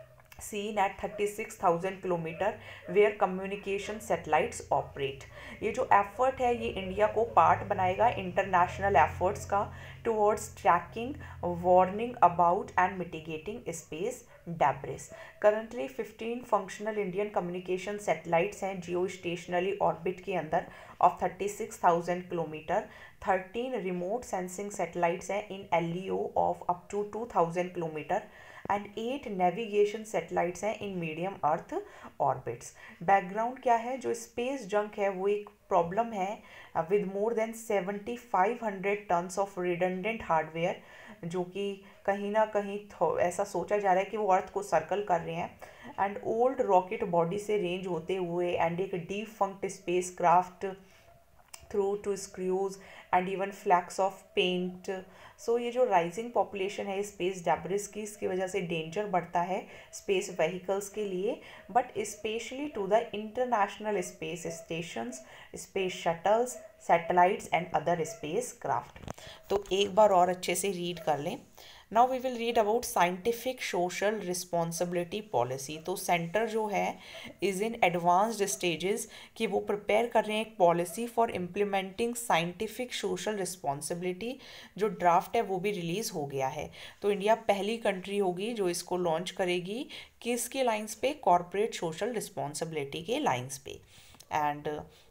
seen at thirty six thousand kilometre where communication satellites operate. ये जो एफर्ट है ये इंडिया को पार्ट बनाएगा इंटरनेशनल एफर्ट्स का towards tracking, warning about and mitigating space debris. Currently fifteen functional Indian communication satellites हैं geostationary orbit के अंदर of thirty six thousand kilometre. Thirteen remote sensing satellites हैं in L E O of up to to thousand kilometre and eight navigation satellites हैं in medium earth orbits. Background क्या है? जो space junk है वो एक प्रॉब्लम है with more than seventy five hundred tons of redundant hardware, जो कि कहीं ना कहीं ऐसा सोचा जा रहा है कि वो अर्थ को सर्कल कर रहे हैं एंड ओल्ड रॉकेट बॉडी से रेंज होते हुए एंड एक defunct spacecraft through to screws and even flakes of paint. So ये जो राइजिंग पॉपुलेशन है स्पेस डेब्रिस की, इसकी वजह से डेंजर बढ़ता है स्पेस व्हीकल्स के लिए, but specially to the international space stations, space shuttles, satellites and other spacecraft. तो एक बार और अच्छे से रीड कर लें। Now we will read about scientific social responsibility policy. तो सेंटर जो है इज़ इन एडवांस्ड स्टेजेस कि वो प्रिपेयर कर रहे हैं एक policy for implementing scientific social responsibility. जो ड्राफ्ट है वो भी रिलीज़ हो गया है। तो इंडिया पहली कंट्री होगी जो इसको लॉन्च करेगी, किसके लाइंस पे, कॉरपोरेट सोशल रिस्पॉन्सिबिलिटी के लाइंस पे। एंड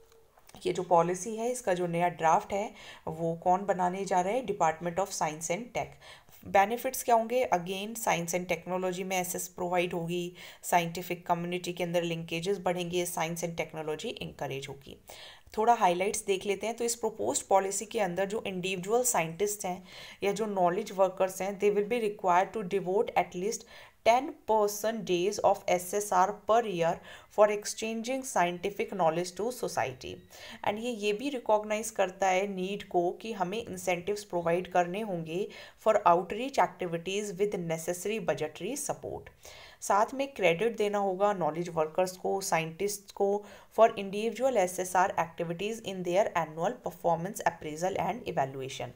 ये जो पॉलिसी है, इसका जो नया ड्राफ्ट है वो कौन बनाने जा रहा है, department of science and tech. Benefits क्या होंगे, अगेन साइंस एंड टेक्नोलॉजी में एसेस प्रोवाइड होगी, साइंटिफिक कम्युनिटी के अंदर लिंकेजेस बढ़ेंगे, साइंस एंड टेक्नोलॉजी इंकरेज होगी। थोड़ा हाइलाइट्स देख लेते हैं। तो इस प्रोपोज्ड पॉलिसी के अंदर जो इंडिविजुअल साइंटिस्ट हैं या जो नॉलेज वर्कर्स हैं, they will be required to devote at least ten percent days of S S R per year for exchanging scientific knowledge to society. And ये ये भी रिकॉग्नाइज करता है नीड को कि हमें इंसेंटिव्स प्रोवाइड करने होंगे for outreach activities with necessary budgetary support. साथ में क्रेडिट देना होगा नॉलेज वर्कर्स को, साइंटिस्ट को, for individual S S R activities in their annual performance appraisal and evaluation.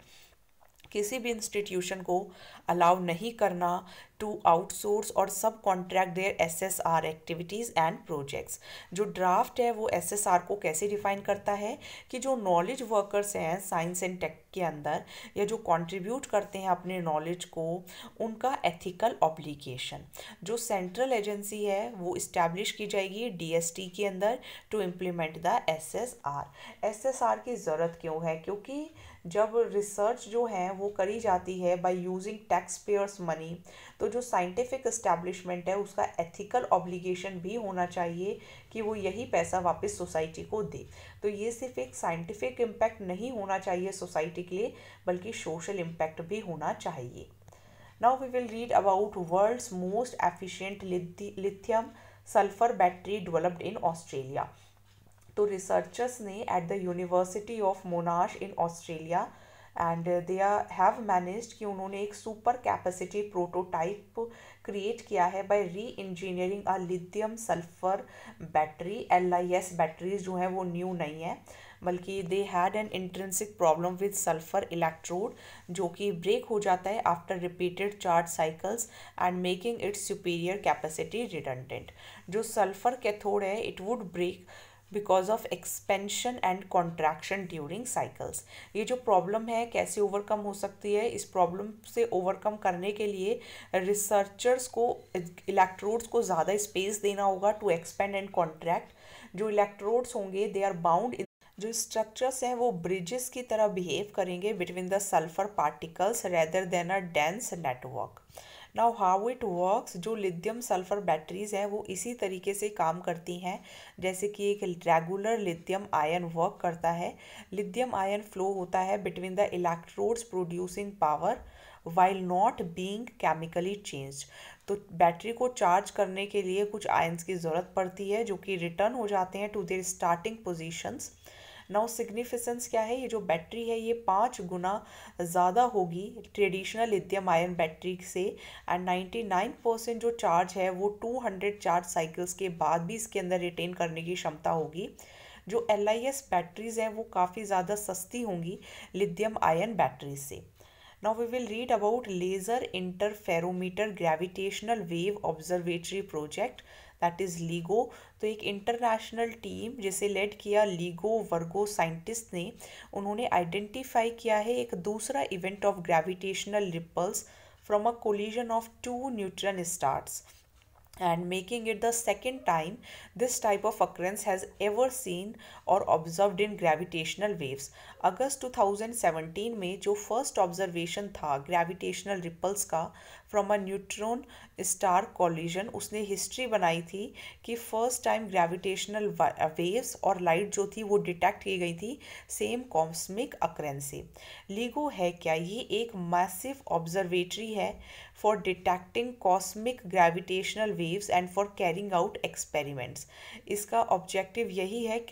किसी भी इंस्टीट्यूशन को अलाउ नहीं करना टू आउटसोर्स और subcontract their S S R activities and projects. जो ड्राफ्ट है वो एस एस आर को कैसे डिफाइन करता है कि जो नॉलेज वर्कर्स हैं साइंस एंड टेक के अंदर या जो कंट्रीब्यूट करते हैं अपने नॉलेज को, उनका एथिकल ऑब्लिगेशन। जो सेंट्रल एजेंसी है वो इस्टेब्लिश की जाएगी डी एस टी के अंदर to implement the S S R. S S R की ज़रूरत क्यों है, क्योंकि जब रिसर्च जो है वो करी जाती है by using taxpayers money, तो जो साइंटिफिक इस्टेब्लिशमेंट है उसका एथिकल ऑब्लिगेशन भी होना चाहिए कि वो यही पैसा वापस सोसाइटी को दे। तो ये सिर्फ एक साइंटिफिक इम्पैक्ट नहीं होना चाहिए सोसाइटी के लिए, बल्कि सोशल इम्पैक्ट भी होना चाहिए। Now we will read about world's most efficient lithium sulphur battery developed in Australia. तो रिसर्चर्स ने at the university of Monash in Australia and they have managed कि उन्होंने एक सुपर कैपेसिटी प्रोटोटाइप क्रिएट किया है by reengineering a lithium sulphur battery. L I S batteries जो हैं वो न्यू नहीं है, बल्कि they had an intrinsic problem with sulphur electrode जो कि ब्रेक हो जाता है after repeated charge cycles and making its superior capacity redundant. जो सल्फर कैथोड है it would break because of expansion and contraction during cycles. ये जो problem है कैसे ओवरकम हो सकती है, इस प्रॉब्लम से ओवरकम करने के लिए रिसर्चर्स को इलेक्ट्रोड्स को ज़्यादा स्पेस देना होगा टू एक्सपेंड एंड कॉन्ट्रैक्ट। जो इलेक्ट्रोड्स होंगे दे आर बाउंड, जो स्ट्रक्चर्स हैं वो ब्रिजेस की तरह बिहेव करेंगे between the sulphur particles rather than a dense network. Now how it works, जो लिथियम सल्फर बैटरीज हैं वो इसी तरीके से काम करती हैं जैसे कि एक रेगुलर लिथियम आयन वर्क करता है। लिथियम आयन फ्लो होता है between the electrodes producing power while not being chemically changed. तो बैटरी को चार्ज करने के लिए कुछ आयंस की ज़रूरत पड़ती है जो कि रिटर्न हो जाते हैं to their starting positions. Now significance क्या है, ये जो बैटरी है ये पाँच गुना ज़्यादा होगी ट्रेडिशनल लिथियम आयन बैटरी से एंड नाइन्टी नाइन परसेंट जो चार्ज है वो टू हंड्रेड चार्ज साइकिल्स के बाद भी इसके अंदर रिटेन करने की क्षमता होगी। जो एल आई एस बैटरीज हैं वो काफ़ी ज़्यादा सस्ती होंगी लिथियम आयन बैटरीज से। Now we will read about Laser Interferometer Gravitational Wave Observatory Project, that is LIGO। तो एक इंटरनेशनल टीम जिसे लेड किया लिगो वर्गो साइंटिस्ट ने, उन्होंने आइडेंटिफाई किया है एक दूसरा event of gravitational ripples from a collision of two neutron stars and making it the second time this type of occurrence has ever seen or observed in gravitational waves। August two thousand seventeen में जो first observation था gravitational ripples का from a neutron star collision, उसने history बनाई थी कि first time gravitational waves और light जो थी वो डिटेक्ट की गई थी सेम कॉस्मिक अक्रेंस से। लिगो है क्या, ये एक मैसिव ऑब्जर्वेटरी है for detecting cosmic gravitational waves and for carrying out experiments. इसका ऑब्जेक्टिव यही है कि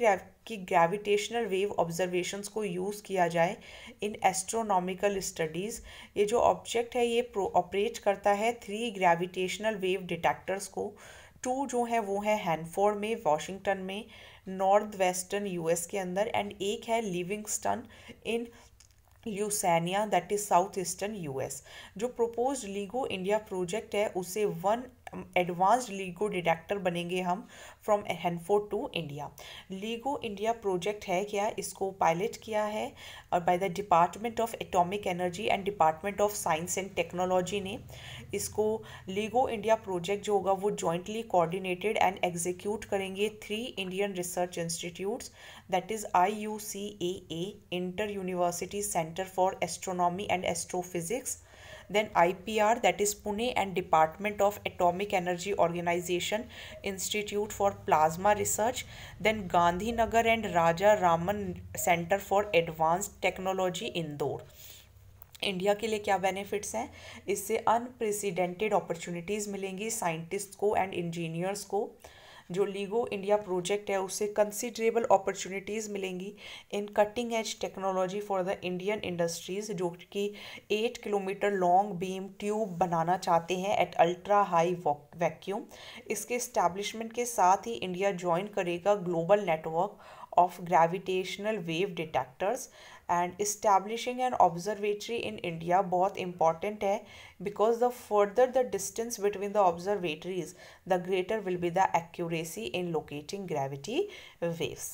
कि ग्रेविटेशनल वेव ऑब्जर्वेशंस को यूज़ किया जाए इन एस्ट्रोनॉमिकल स्टडीज़। ये जो ऑब्जेक्ट है ये ऑपरेट करता है थ्री ग्रेविटेशनल वेव डिटेक्टर्स को। टू जो है वो है हैनफोर्ड में, वॉशिंगटन में, नॉर्थ वेस्टर्न यूएस के अंदर, एंड एक है Livingston in Louisiana that is south eastern US. जो प्रोपोज्ड लीगो इंडिया प्रोजेक्ट है उससे वन एडवांस्ड लीगो डिटेक्टर बनेंगे हम from Hanford to India. LIGO India project है क्या, इसको पायलट किया है और by the department of atomic energy and department of science and technology ने। इसको लीगो इंडिया प्रोजेक्ट जो होगा वो जॉइंटली कोऑर्डिनेटेड एंड एग्जीक्यूट करेंगे three Indian research institutes that is I U C A A, inter university centre for astronomy and astrophysics, then I P R that is Pune and Department of Atomic Energy Organization Institute for Plasma Research, then Gandhinagar and Raja Raman Center for Advanced Technology Indore। India के लिए क्या benefits हैं, इससे unprecedented opportunities मिलेंगी scientist को and engineers को। जो LIGO India project है उससे कंसिडरेबल अपॉर्चुनिटीज़ मिलेंगी in cutting edge technology for the Indian industries, जो कि eight kilometre long beam tube बनाना चाहते हैं एट अल्ट्रा हाई वैक्यूम। इसके इस्टेब्लिशमेंट के साथ ही इंडिया ज्वाइन करेगा global network of gravitational wave detectors, and establishing an observatory in India बहुत important है because the further the distance between the observatories the greater will be the accuracy in locating gravity waves।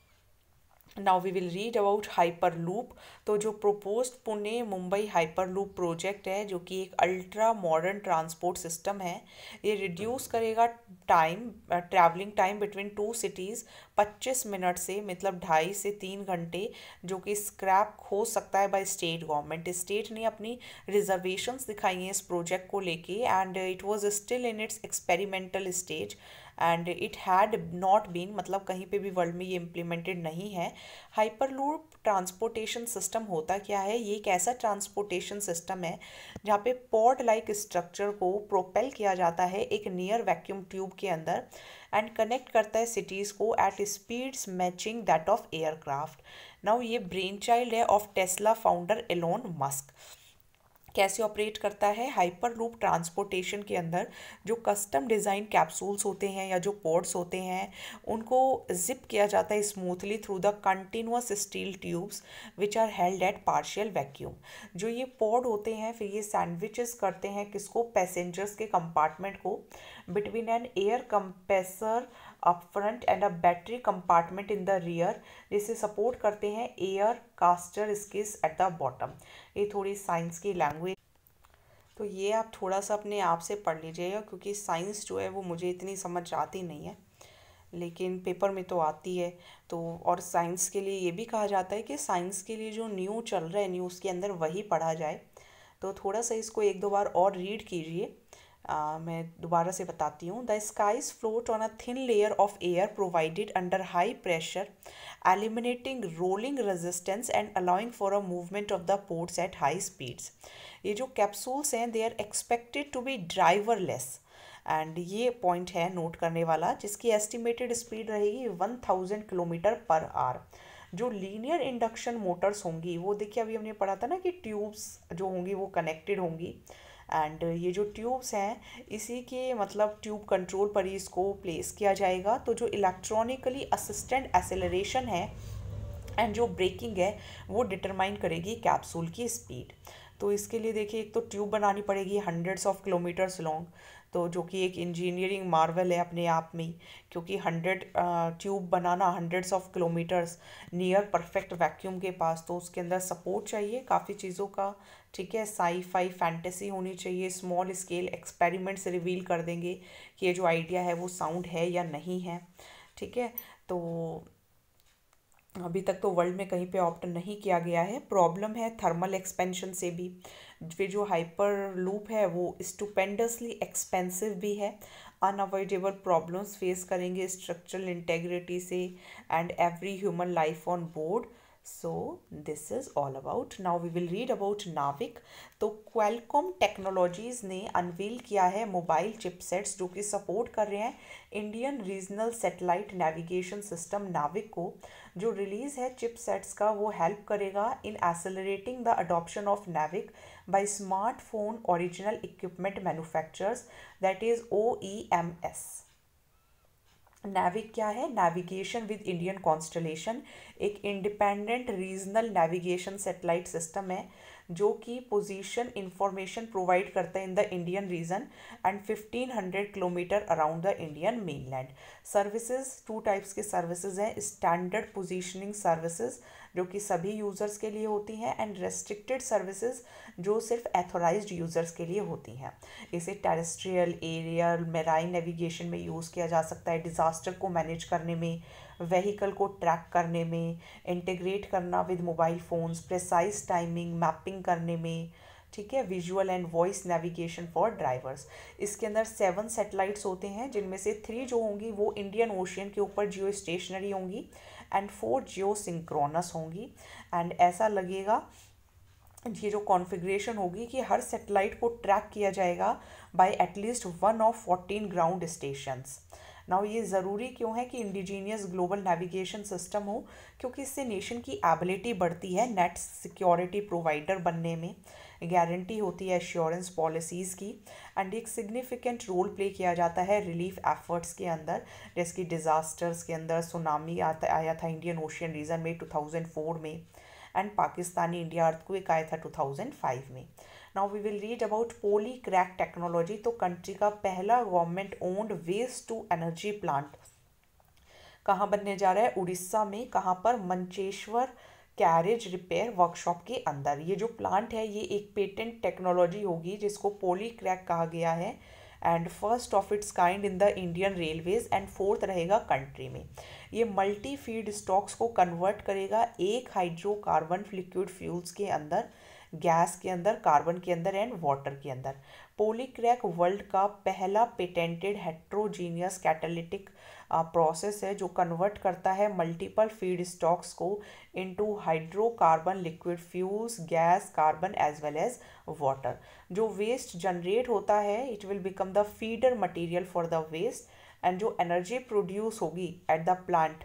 Now we will read about hyperloop. तो जो proposed Pune Mumbai hyperloop project है जो कि एक ultra modern transport system है, ये reduce करेगा time travelling time between two cities पच्चीस मिनट से, मतलब ढाई से तीन घंटे, जो कि स्क्रैप हो सकता है बाय स्टेट गवर्नमेंट। स्टेट ने अपनी रिजर्वेशंस दिखाई हैं इस प्रोजेक्ट को लेके and it was still in its experimental stage and it had not been, मतलब कहीं पे भी वर्ल्ड में ये इम्प्लीमेंटेड नहीं है। हाइपरलूप ट्रांसपोर्टेशन सिस्टम होता क्या है, ये एक ऐसा ट्रांसपोर्टेशन सिस्टम है जहाँ पे पॉड लाइक स्ट्रक्चर को प्रोपेल किया जाता है एक नियर वैक्यूम ट्यूब के अंदर एंड कनेक्ट करता है सिटीज़ को at speeds matching that of aircraft. Now ये ब्रेन चाइल्ड है of Tesla founder Elon Musk. कैसे ऑपरेट करता है, हाइपर लूप ट्रांसपोर्टेशन के अंदर जो कस्टम डिज़ाइन कैप्सूल्स होते हैं या जो पॉड्स होते हैं उनको जिप किया जाता है smoothly through the continuous steel tubes which are held at partial vacuum. जो ये पॉड होते हैं फिर ये सैंडविचेस करते हैं किसको, पैसेंजर्स के कंपार्टमेंट को between an air compressor up front and a battery compartment in the rear, जिसे सपोर्ट करते हैं air caster skis at the bottom. ये थोड़ी साइंस की लैंग्वेज, तो ये आप थोड़ा सा अपने आप से पढ़ लीजिएगा क्योंकि साइंस जो है वो मुझे इतनी समझ आती नहीं है, लेकिन पेपर में तो आती है। तो और साइंस के लिए ये भी कहा जाता है कि साइंस के लिए जो न्यू चल रहा है न्यूज़ के अंदर वही पढ़ा जाए। तो थोड़ा सा इसको एक दो बार और रीड कीजिए। Uh, मैं दोबारा से बताती हूँ। The skis float on a thin layer of air provided under high pressure eliminating rolling resistance and allowing for a movement of the pods at high speeds. ये जो कैप्सूल्स हैं they are expected to be driverless and ये point है note करने वाला, जिसकी estimated speed रहेगी one thousand kilometre per hour. जो लीनियर इंडक्शन मोटर्स होंगी वो देखिए अभी हमने पढ़ा था ना कि ट्यूब्स जो होंगी वो कनेक्टेड होंगी एंड ये जो ट्यूब्स हैं इसी के मतलब ट्यूब कंट्रोल पर ही इसको प्लेस किया जाएगा। तो जो इलेक्ट्रॉनिकली असिस्टेंट एक्सेलरेशन है एंड जो ब्रेकिंग है वो डिटरमाइन करेगी कैप्सूल की स्पीड। तो इसके लिए देखिए एक तो ट्यूब बनानी पड़ेगी हंड्रेड्स ऑफ किलोमीटर्स लॉन्ग, तो जो कि एक इंजीनियरिंग मार्वल है अपने आप में, क्योंकि हंड्रेड ट्यूब बनाना hundreds of kilometres near perfect vacuum के पास, तो उसके अंदर सपोर्ट चाहिए काफ़ी चीज़ों का। ठीक है, साई फाई फैंटेसी होनी चाहिए, स्मॉल स्केल एक्सपेरिमेंट्स रिवील कर देंगे कि ये जो आइडिया है वो साउंड है या नहीं है। ठीक है, तो अभी तक तो वर्ल्ड में कहीं पे ऑप्ट नहीं किया गया है। प्रॉब्लम है थर्मल एक्सपेंशन से भी। फिर जो हाइपर लूप है वो स्टुपेंडसली एक्सपेंसिव भी है। अनअवॉइडेबल प्रॉब्लम्स फेस करेंगे स्ट्रक्चरल इंटेग्रिटी से and every human life on board so this is all about, now we will read about NavIC. तो क्वालकॉम टेक्नोलॉजीज़ ने अनवील किया है मोबाइल चिपसेट्स जो कि सपोर्ट कर रहे हैं Indian regional satellite navigation system NavIC को। जो रिलीज़ है चिपसेट्स का वो हेल्प करेगा in accelerating the adoption of NavIC by smartphone original equipment manufacturers, that is O E M S. NavIC क्या है? नेविगेशन विद इंडियन कॉन्स्टलेशन, एक independent regional navigation satellite system है जो कि पोजीशन इंफॉर्मेशन प्रोवाइड करता है in the Indian region and fifteen hundred kilometre around the Indian mainland. Services, two types के services हैं, स्टैंडर्ड पोजीशनिंग सर्विसेज जो कि सभी यूज़र्स के लिए होती हैं एंड रेस्ट्रिक्टेड सर्विसेज जो सिर्फ एथोराइज्ड यूज़र्स के लिए होती हैं। इसे टेरेस्ट्रियल, एरियल, मेराइन नेविगेशन में यूज़ किया जा सकता है, डिज़ास्टर को मैनेज करने में, व्हीकल को ट्रैक करने में, इंटीग्रेट करना with mobile phones, precise timing, mapping करने में, ठीक है, visual and voice navigation for drivers. इसके अंदर सेवन सैटेलाइट्स होते हैं जिनमें से थ्री जो होंगी वो इंडियन ओशियन के ऊपर जियो स्टेशनरी होंगी एंड फोर जियो सिंक्रोनस होंगी। एंड ऐसा लगेगा ये जो कॉन्फ़िगरेशन होगी कि हर सैटेलाइट को ट्रैक किया जाएगा by at least one of fourteen ground stations. Now ये ज़रूरी क्यों है कि इंडिजीनियस ग्लोबल नेविगेशन सिस्टम हो? क्योंकि इससे नेशन की एबिलिटी बढ़ती है नेट सिक्योरिटी प्रोवाइडर बनने में, गारंटी होती है एश्योरेंस पॉलिसीज़ की, एंड एक सिग्निफिकेंट रोल प्ले किया जाता है रिलीफ एफर्ट्स के अंदर, जैसे कि डिज़ास्टर्स के अंदर सुनामी आता आया था इंडियन ओशियन रीजन में टू थाउजेंड फोर में, एंड पाकिस्तानी इंडिया अर्थक्वेक आया था टू थाउजेंड फाइव में। Now we will read about polycrack technology. तो कंट्री का पहला government owned waste to energy plant कहाँ बनने जा रहा है? उड़ीसा में। कहाँ पर? मंचेश्वर कैरेज रिपेयर वर्कशॉप के अंदर। ये जो प्लांट है ये एक पेटेंट टेक्नोलॉजी होगी जिसको पोली क्रैक कहा गया है and first of its kind in the Indian railways and fourth रहेगा कंट्री में। ये मल्टी फीड स्टॉक्स को कन्वर्ट करेगा एक हाइड्रोकार्बन लिक्विड फ्यूल्स के अंदर, गैस के अंदर, कार्बन के अंदर एंड वाटर के अंदर। पोलीक्रैक वर्ल्ड का पहला पेटेंटेड हेट्रोजीनियस कैटालिटिक प्रोसेस है जो कन्वर्ट करता है मल्टीपल फीड स्टॉक्स को into hydrocarbon liquid fuels, gas, carbon as well as water. जो वेस्ट जनरेट होता है it will become the feeder material for the waste and जो एनर्जी प्रोड्यूस होगी एट द प्लांट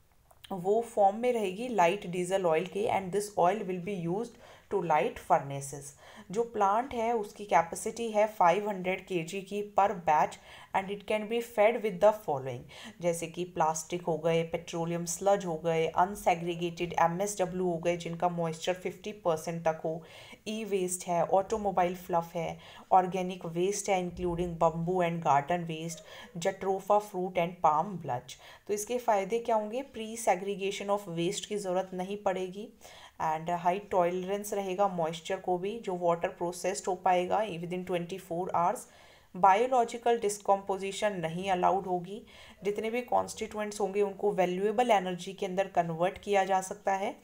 वो form में रहेगी light diesel oil के and this oil will be used to light furnaces. जो प्लांट है उसकी कैपेसिटी है फाइव हंड्रेड केजी की per batch and it can be fed with the following, जैसे कि प्लास्टिक हो गए, पेट्रोलियम स्लज हो गए, अनसेग्रीगेटेड एम एस डब्ल्यू हो गए जिनका मॉइस्चर फिफ्टी परसेंट तक हो, ई वेस्ट है, ऑटोमोबाइल फ्लफ है, ऑर्गेनिक वेस्ट है including bamboo and garden waste, jatropha fruit and palm blotch. तो इसके फ़ायदे क्या होंगे? प्री सेग्रीगेशन ऑफ वेस्ट की ज़रूरत नहीं पड़ेगी एंड हाई टॉलरेंस रहेगा मॉइस्चर को भी, जो वाटर प्रोसेस्ड हो पाएगा within twenty four hours. Biological decomposition नहीं अलाउड होगी, जितने भी कॉन्स्टिट्यूएंट्स होंगे उनको वैल्यूएबल एनर्जी के अंदर कन्वर्ट किया जा सकता है।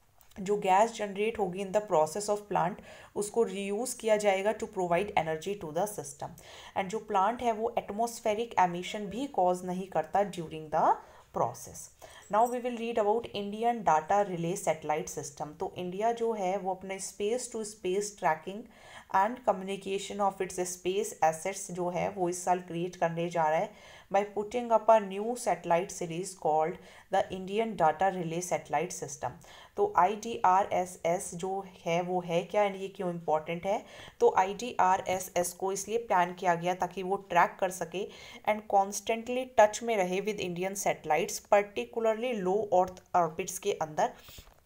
जो गैस जनरेट होगी in the process of plant उसको रीयूज़ किया जाएगा to provide energy to the system. And जो प्लांट है वो एटमॉस्फेरिक एमिशन भी कॉज नहीं करता during the process. Now we will read about Indian data relay satellite system. तो इंडिया जो है वो अपने space to space tracking and communication of its space assets जो है वो इस साल क्रिएट करने जा रहा है by putting up a new satellite series called the Indian data relay satellite system. तो I D R S S जो है वो है क्या एंड ये क्यों इम्पॉर्टेंट है? तो I D R S S को इसलिए प्लान किया गया ताकि वो ट्रैक कर सके एंड कॉन्स्टेंटली टच में रहे with Indian satellites, particularly low earth orbits के अंदर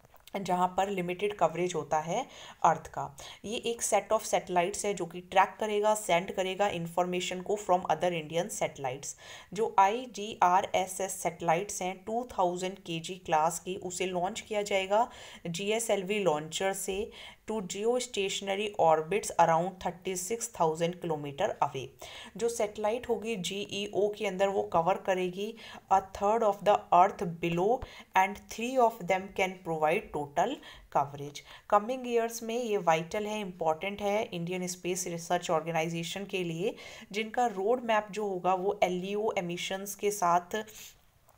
जहाँ पर लिमिटेड कवरेज होता है अर्थ का। ये एक सेट ऑफ सैटेलाइट्स है जो कि ट्रैक करेगा, सेंड करेगा इंफॉर्मेशन को फ्रॉम अदर इंडियन सैटेलाइट्स। जो I D R S S satellites हैं two thousand K G class की, उसे लॉन्च किया जाएगा G S L V launcher से to geostationary orbits around thirty six thousand kilometre away. जो satellite होगी G E O के अंदर वो कवर करेगी a third of the earth below and three of them can provide total coverage. Coming years में ये vital है, important है इंडियन स्पेस रिसर्च ऑर्गेनाइजेशन के लिए, जिनका रोड मैप जो होगा वो एल ई ओ एमिशंस के साथ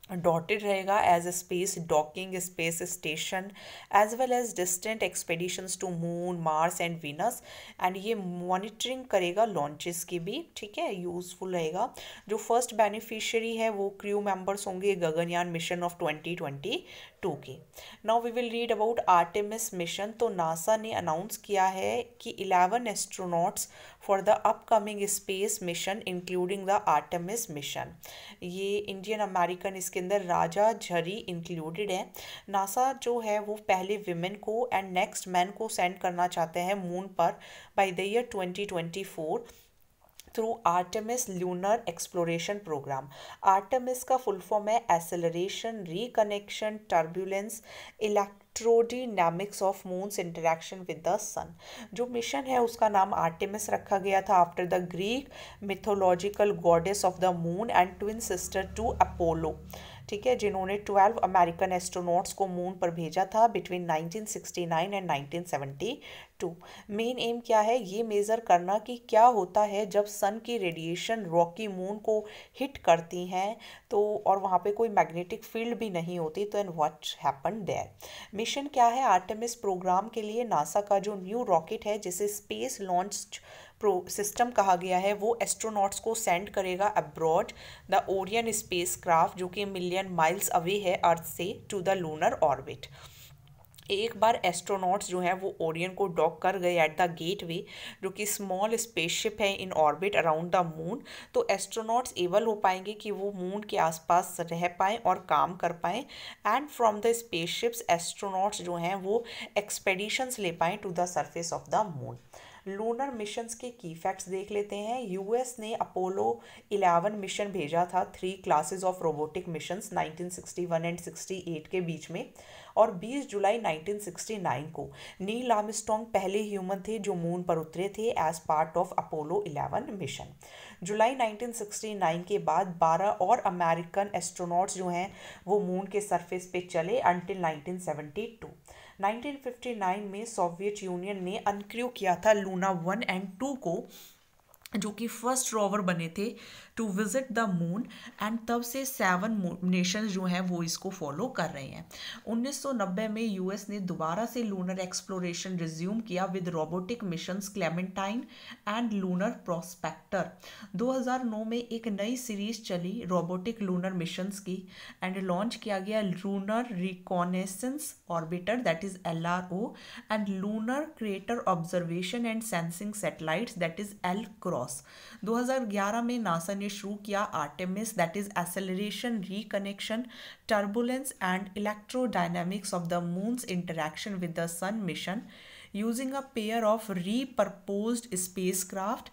डॉटेड रहेगा as a space docking space station as well as distant expeditions to moon Mars and Venus. And ये मॉनिटरिंग करेगा लॉन्चेस की भी, ठीक है, यूजफुल रहेगा। जो फर्स्ट बेनिफिशियरी है वो क्रू मेंबर्स होंगे Gaganyaan mission of twenty twenty two के। Now we will read about Artemis mission. तो नासा ने अनाउंस किया है कि eleven astronauts for the upcoming space mission including the Artemis mission. ये इंडियन अमेरिकन, इसके अंदर राजा झरी इंक्लूडेड है। नासा जो है वो पहले विमेन को एंड नेक्स्ट मैन को सेंड करना चाहते हैं मून पर by the year twenty twenty four through Artemis lunar exploration programme. Artemis का फुल फॉर्म है acceleration reconnection turbulence electrodynamics of moons interaction with the sun. जो मिशन है उसका नाम आर्टेमिस रखा गया था after the Greek mythological goddess of the moon and twin sister to Apollo, ठीक है, जिन्होंने ट्वेल्व अमेरिकन एस्ट्रोनॉट्स को मून पर भेजा था between nineteen sixty nine and nineteen seventy two. मेन एम क्या है, ये मेज़र करना कि क्या होता है जब सन की रेडिएशन रॉकी मून को हिट करती हैं तो, और वहाँ पे कोई मैग्नेटिक फील्ड भी नहीं होती, तो and what happen there. Mission क्या है, आर्टेमिस प्रोग्राम के लिए नासा का जो न्यू रॉकेट है जिसे स्पेस लॉन्च प्रो सिस्टम कहा गया है वो एस्ट्रोनॉट्स को सेंड करेगा abroad the Orion spacecraft जो कि मिलियन माइल्स अवे है अर्थ से टू द लूनर ऑर्बिट। एक बार एस्ट्रोनॉट्स जो हैं वो ओरियन को डॉक कर गए एट द गेटवे जो कि स्मॉल स्पेसशिप है in orbit around the moon, तो एस्ट्रोनॉट्स एबल हो पाएंगे कि वो मून के आसपास रह पाएँ और काम कर पाएँ। And from the spaceships astronauts जो हैं वो एक्सपेडिशंस ले पाएँ to the surface of the moon. Lunar missions के की फैक्ट्स देख लेते हैं। यूएस ने अपोलो इलेवन मिशन भेजा था, three classes of robotic missions nineteen sixty one and sixty eight के बीच में, और बीस जुलाई नाइनटीन सिक्सटी नाइन को नील आर्मस्ट्रॉन्ग पहले ह्यूमन थे जो मून पर उतरे थे as part of Apollo eleven mission. जुलाई नाइनटीन सिक्सटी नाइन के बाद बारह और अमेरिकन एस्ट्रोनॉट्स जो हैं वो मून के सरफेस पे चले until nineteen seventy two. Nineteen fifty nine में सोवियत यूनियन ने अनक्रू किया था लूना वन एंड टू को, जो कि फर्स्ट रोवर बने थे to visit the moon, and तब से सेवन नेशंस जो हैं वो इसको फॉलो कर रहे हैं। उन्नीस सौ नब्बे में यूएस ने दोबारा से लूनर एक्सप्लोरेशन रिज्यूम किया with robotic missions Clementine and lunar prospector. दो हज़ार नौ में एक नई सीरीज चली रोबोटिक लूनर मिशंस की एंड लॉन्च किया गया lunar reconnaissance orbiter that is L R O and lunar crater observation and sensing satellites that is L cross. दो हज़ार ग्यारह में नासा ने शुरू किया Artemis that is acceleration reconnection turbulence and electrodynamics of the moons interaction with the sun mission using a pair of repurposed spacecraft.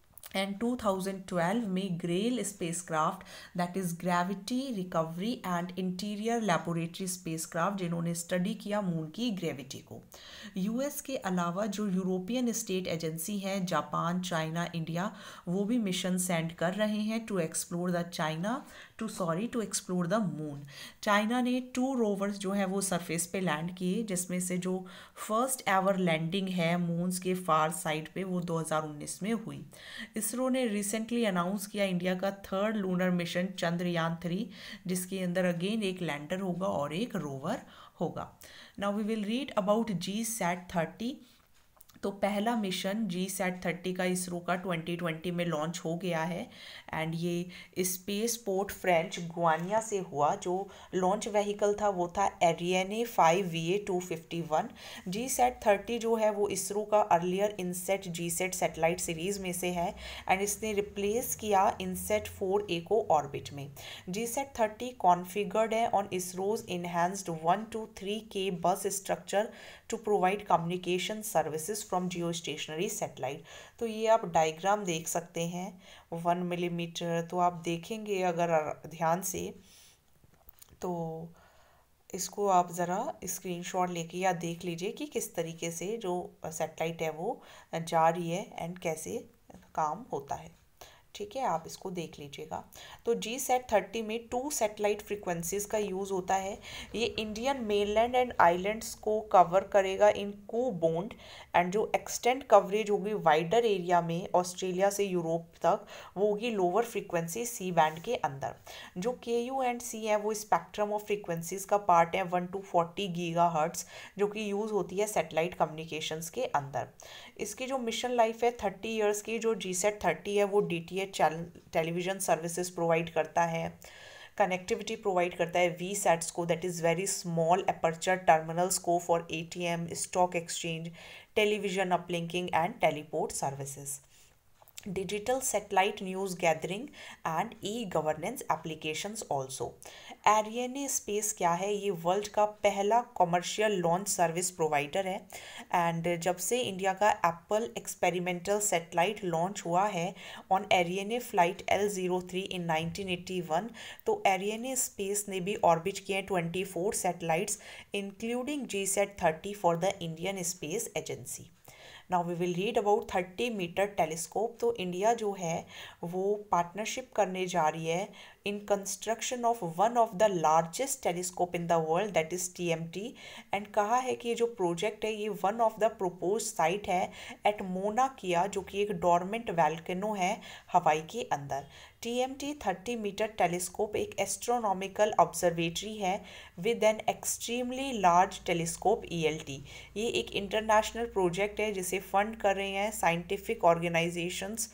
And two thousand twelve में GRAIL spacecraft that is gravity recovery and interior laboratory spacecraft जिन्होंने study किया moon की gravity को। US के अलावा जो European state agency हैं Japan China India वो भी मिशन सेंड कर रहे हैं to explore the China to sorry to explore the moon. China ने टू रोवर्स जो है वो सरफेस पे लैंड किए जिसमें से जो फर्स्ट एवर लैंडिंग है मून्स के फार साइड पे वो दो हज़ार उन्नीस में हुई। इसरो ने रिसेंटली अनाउंस किया इंडिया का third lunar mission Chandrayaan three जिसके अंदर अगेन एक लैंडर होगा और एक रोवर होगा। Now we will read about G sat thirty. तो पहला मिशन जी सैट थर्टी का इसरो का ट्वेंटी ट्वेंटी में लॉन्च हो गया है एंड ये स्पेस पोर्ट फ्रेंच गुआनिया से हुआ। जो लॉन्च व्हीकल था वो था Ariane five V A two fifty one. G sat thirty जो है वो इसरो का earlier INSAT G sat satellite series में से है एंड इसने रिप्लेस किया इनसेट फोर ए को ऑर्बिट में। जी सैट थर्टी कॉन्फ़िगर्ड है on ISRO's enhanced one two three K bus structure to provide communication services from geostationary satellite. तो ये आप डायग्राम देख सकते हैं वन मिलीमीटर, तो आप देखेंगे अगर ध्यान से तो इसको आप ज़रा स्क्रीनशॉट लेके या देख लीजिए कि किस तरीके से जो सेटेलाइट है वो जा रही है एंड कैसे काम होता है। ठीक है, आप इसको देख लीजिएगा। तो जी सेट थर्टी में टू सैटेलाइट फ्रिक्वेंसीज का यूज़ होता है। ये इंडियन मेनलैंड एंड आइलैंड्स को कवर करेगा इन कू बोन्ड, एंड जो एक्सटेंड कवरेज होगी वाइडर एरिया में ऑस्ट्रेलिया से यूरोप तक, वो होगी लोअर फ्रिक्वेंसी सी बैंड के अंदर। जो के यू एंड सी है वो स्पेक्ट्रम ऑफ फ्रिक्वेंसीज का पार्ट है one two forty gigahertz, जो कि यूज़ होती है सैटेलाइट कम्युनिकेशंस के अंदर। इसकी जो मिशन लाइफ है थर्टी ईयर्स की। जो जी सेट थर्टी है वो D T H television services provide करता है, कनेक्टिविटी प्रोवाइड करता है वी सेट्स को, that is very small aperture terminals को for A T M, stock exchange, television uplinking and teleport services, digital satellite news gathering and e-governance applications also। Ariane space क्या है? ये world का पहला commercial launch service provider है, and जब से India का एप्पल एक्सपेरिमेंटल सैटेलाइट लॉन्च हुआ है on Ariane flight L zero three in nineteen eighty one, तो एरियने स्पेस ने भी ऑर्बिट किए twenty four satellites including G sat thirty for the Indian space agency. Now we will read about thirty metre telescope. तो India जो है वो partnership करने जा रही है in construction of one of the largest telescope in the world, that is T M T, and कहा है कि ये जो प्रोजेक्ट है ये one of the propose site है एट मोना किया, जो कि एक डोरमेंट वैल्केनो है हवाई के अंदर। T M T thirty metre telescope एक एस्ट्रोनॉमिकल ऑब्जर्वेटरी है with an extremely large telescope E L T. ये एक इंटरनेशनल प्रोजेक्ट है जिसे फंड कर रहे हैं scientific organisations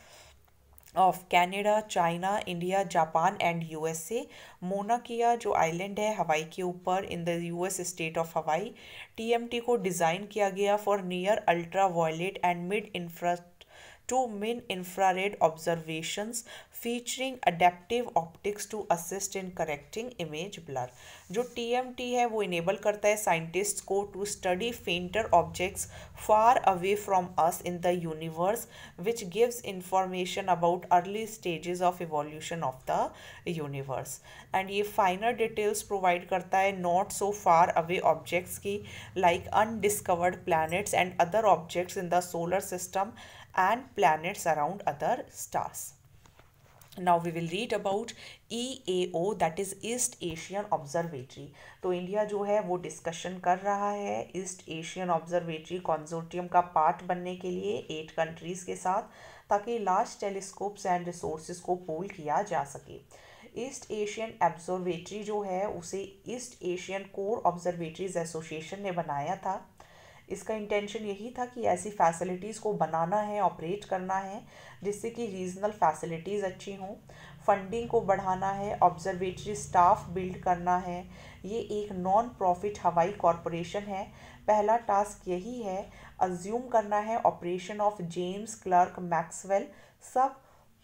of Canada, China, India, Japan and U S A. Mauna Kea जो आइलैंड है हवाई के ऊपर in the U S state of Hawaii. T M T को डिज़ाइन किया गया for near ultra violet and mid infra to min infrared observations featuring adaptive optics to assist in correcting image blur। जो T M T है वो enable करता है scientists को to study fainter objects far away from us in the universe, which gives information about early stages of evolution of the universe. And ये finer details provide करता है not so far away objects की, like undiscovered planets and other objects in the solar system and planets around other stars। Now we will read about E A O, that is East Asian Observatory। तो India जो है वो discussion कर रहा है East Asian observatory consortium का part बनने के लिए एट कंट्रीज़ के साथ, ताकि लार्ज टेलीस्कोप्स एंड रिसोर्सेज को पूल किया जा सके। ईस्ट एशियन ऑब्जर्वेटरी जो है उसे East Asian core observatories association ने बनाया था। इसका इंटेंशन यही था कि ऐसी फैसिलिटीज़ को बनाना है, ऑपरेट करना है, जिससे कि रीजनल फैसिलिटीज़ अच्छी हों, फंडिंग को बढ़ाना है, ऑब्जर्वेटरी स्टाफ बिल्ड करना है। ये एक नॉन प्रॉफिट हवाई कॉरपोरेशन है। पहला टास्क यही है, अज्यूम करना है operation of James Clerk Maxwell sub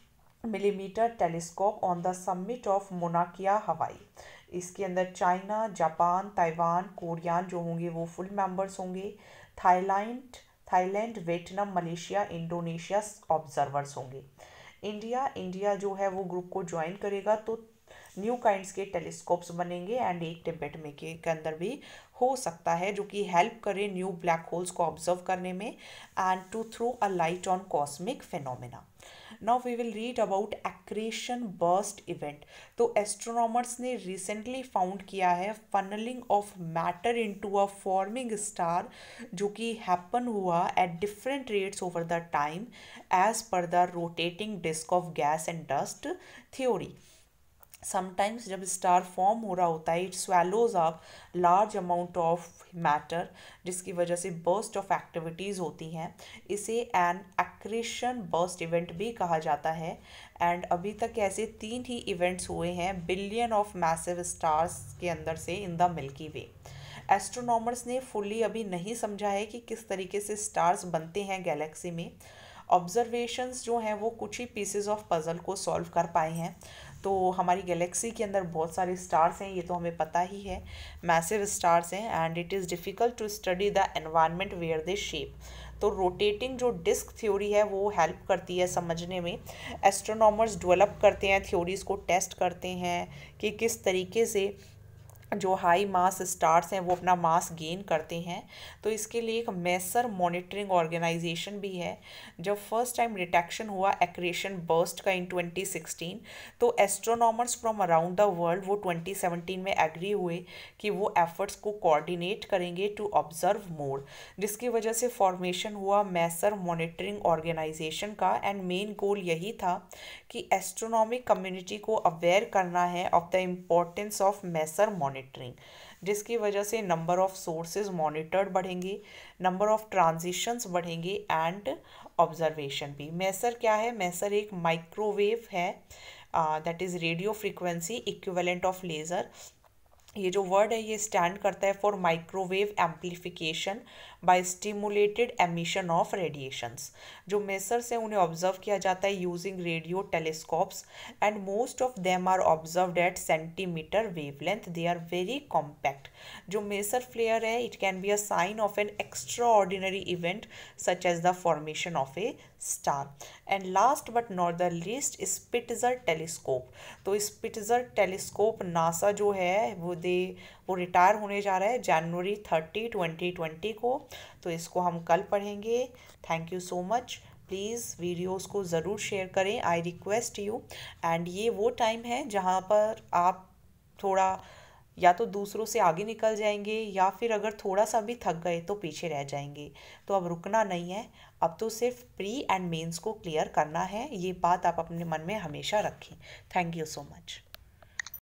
millimetre telescope on the summit of Mauna Kea Hawaii. इसके अंदर चाइना, जापान, ताइवान, कोरियान जो होंगे वो फुल मेंबर्स होंगे। Thailand Thailand Vietnam, Malaysia, Indonesia observers होंगे। इंडिया इंडिया जो है वो ग्रुप को ज्वाइन करेगा, तो न्यू काइंड्स के टेलीस्कोप्स बनेंगे, एंड एक टिबेट में के, के अंदर भी हो सकता है जो कि हेल्प करे न्यू ब्लैक होल्स को ऑब्जर्व करने में and to throw a light on cosmic phenomena. Now we will read about accretion burst event. तो एस्ट्रोनॉमर्स ने रिसेंटली फाउंड किया है funnelling of matter into a forming star, जो कि हैपन हुआ at different rates over the time edge पर the rotating disk of gas and dust theory. Sometimes जब star form हो रहा होता है, it swallows up large amount of matter, जिसकी वजह से बर्स्ट ऑफ एक्टिविटीज़ होती हैं। इसे एन एक्रेशन बर्स्ट इवेंट भी कहा जाता है। एंड अभी तक ऐसे तीन ही इवेंट्स हुए हैं बिलियन ऑफ मैसिव स्टार्स के अंदर से in the Milky Way. Astronomers ने फुल्ली अभी नहीं समझा है कि किस तरीके से स्टार्स बनते हैं गैलेक्सी में। ऑब्जर्वेशंस जो हैं वो कुछ ही पीसेस ऑफ पजल को सॉल्व कर पाए हैं। तो हमारी गैलेक्सी के अंदर बहुत सारे स्टार्स हैं, ये तो हमें पता ही है, मैसिव स्टार्स हैं, and it is difficult to study the environment where they shape. तो रोटेटिंग जो डिस्क थ्योरी है वो हेल्प करती है समझने में। एस्ट्रोनॉमर्स डेवलप करते हैं थ्योरीज़ को, टेस्ट करते हैं कि किस तरीके से जो हाई मास स्टार्स हैं वो अपना मास गेन करते हैं। तो इसके लिए एक मेसर मॉनिटरिंग ऑर्गेनाइजेशन भी है। जब फर्स्ट टाइम डिटेक्शन हुआ एक्रेशन बर्स्ट का इन ट्वेंटी सिक्सटीन, तो astronomers from around the world वो ट्वेंटी सेवनटीन में एग्री हुए कि वो एफर्ट्स को कोऑर्डिनेट करेंगे टू ऑब्जर्व मोर, जिसकी वजह से फॉर्मेशन हुआ मेसर मॉनिटरिंग ऑर्गेनाइजेशन का। एंड मेन गोल यही था कि एस्ट्रोनॉमिक कम्युनिटी को अवेयर करना है of the importance of maser monitoring, जिसकी वजह से नंबर ऑफ सोर्सेज मॉनिटर्ड बढ़ेंगे, नंबर ऑफ ट्रांजिशंस बढ़ेंगे एंड ऑब्जर्वेशन भी। मेसर क्या है? मेसर एक माइक्रोवेव है, that is radio frequency equivalent of laser. ये जो वर्ड है ये स्टैंड करता है for microwave amplification by stimulated emission of radiations. जो मेसर्स हैं उन्हें ऑब्जर्व किया जाता है using radio telescopes, and most of them are observed at centimetre wavelength. They are very compact. जो मेसर फ्लेयर है it can be a sign of an extraordinary event such as the formation of a star. And last but not the least Spitzer telescope. तो Spitzer telescope NASA जो है वो दे वो retire होने जा रहा है जनवरी थर्टी ट्वेंटी ट्वेंटी को। तो इसको हम कल पढ़ेंगे। Thank you so much. Please videos को ज़रूर शेयर करें, आई रिक्वेस्ट यू। एंड ये वो टाइम है जहाँ पर आप थोड़ा या तो दूसरों से आगे निकल जाएंगे या फिर अगर थोड़ा सा भी थक गए तो पीछे रह जाएंगे। तो अब रुकना नहीं है, अब तो सिर्फ प्री एंड मेंस को क्लियर करना है। ये बात आप अपने मन में हमेशा रखें। Thank you so much.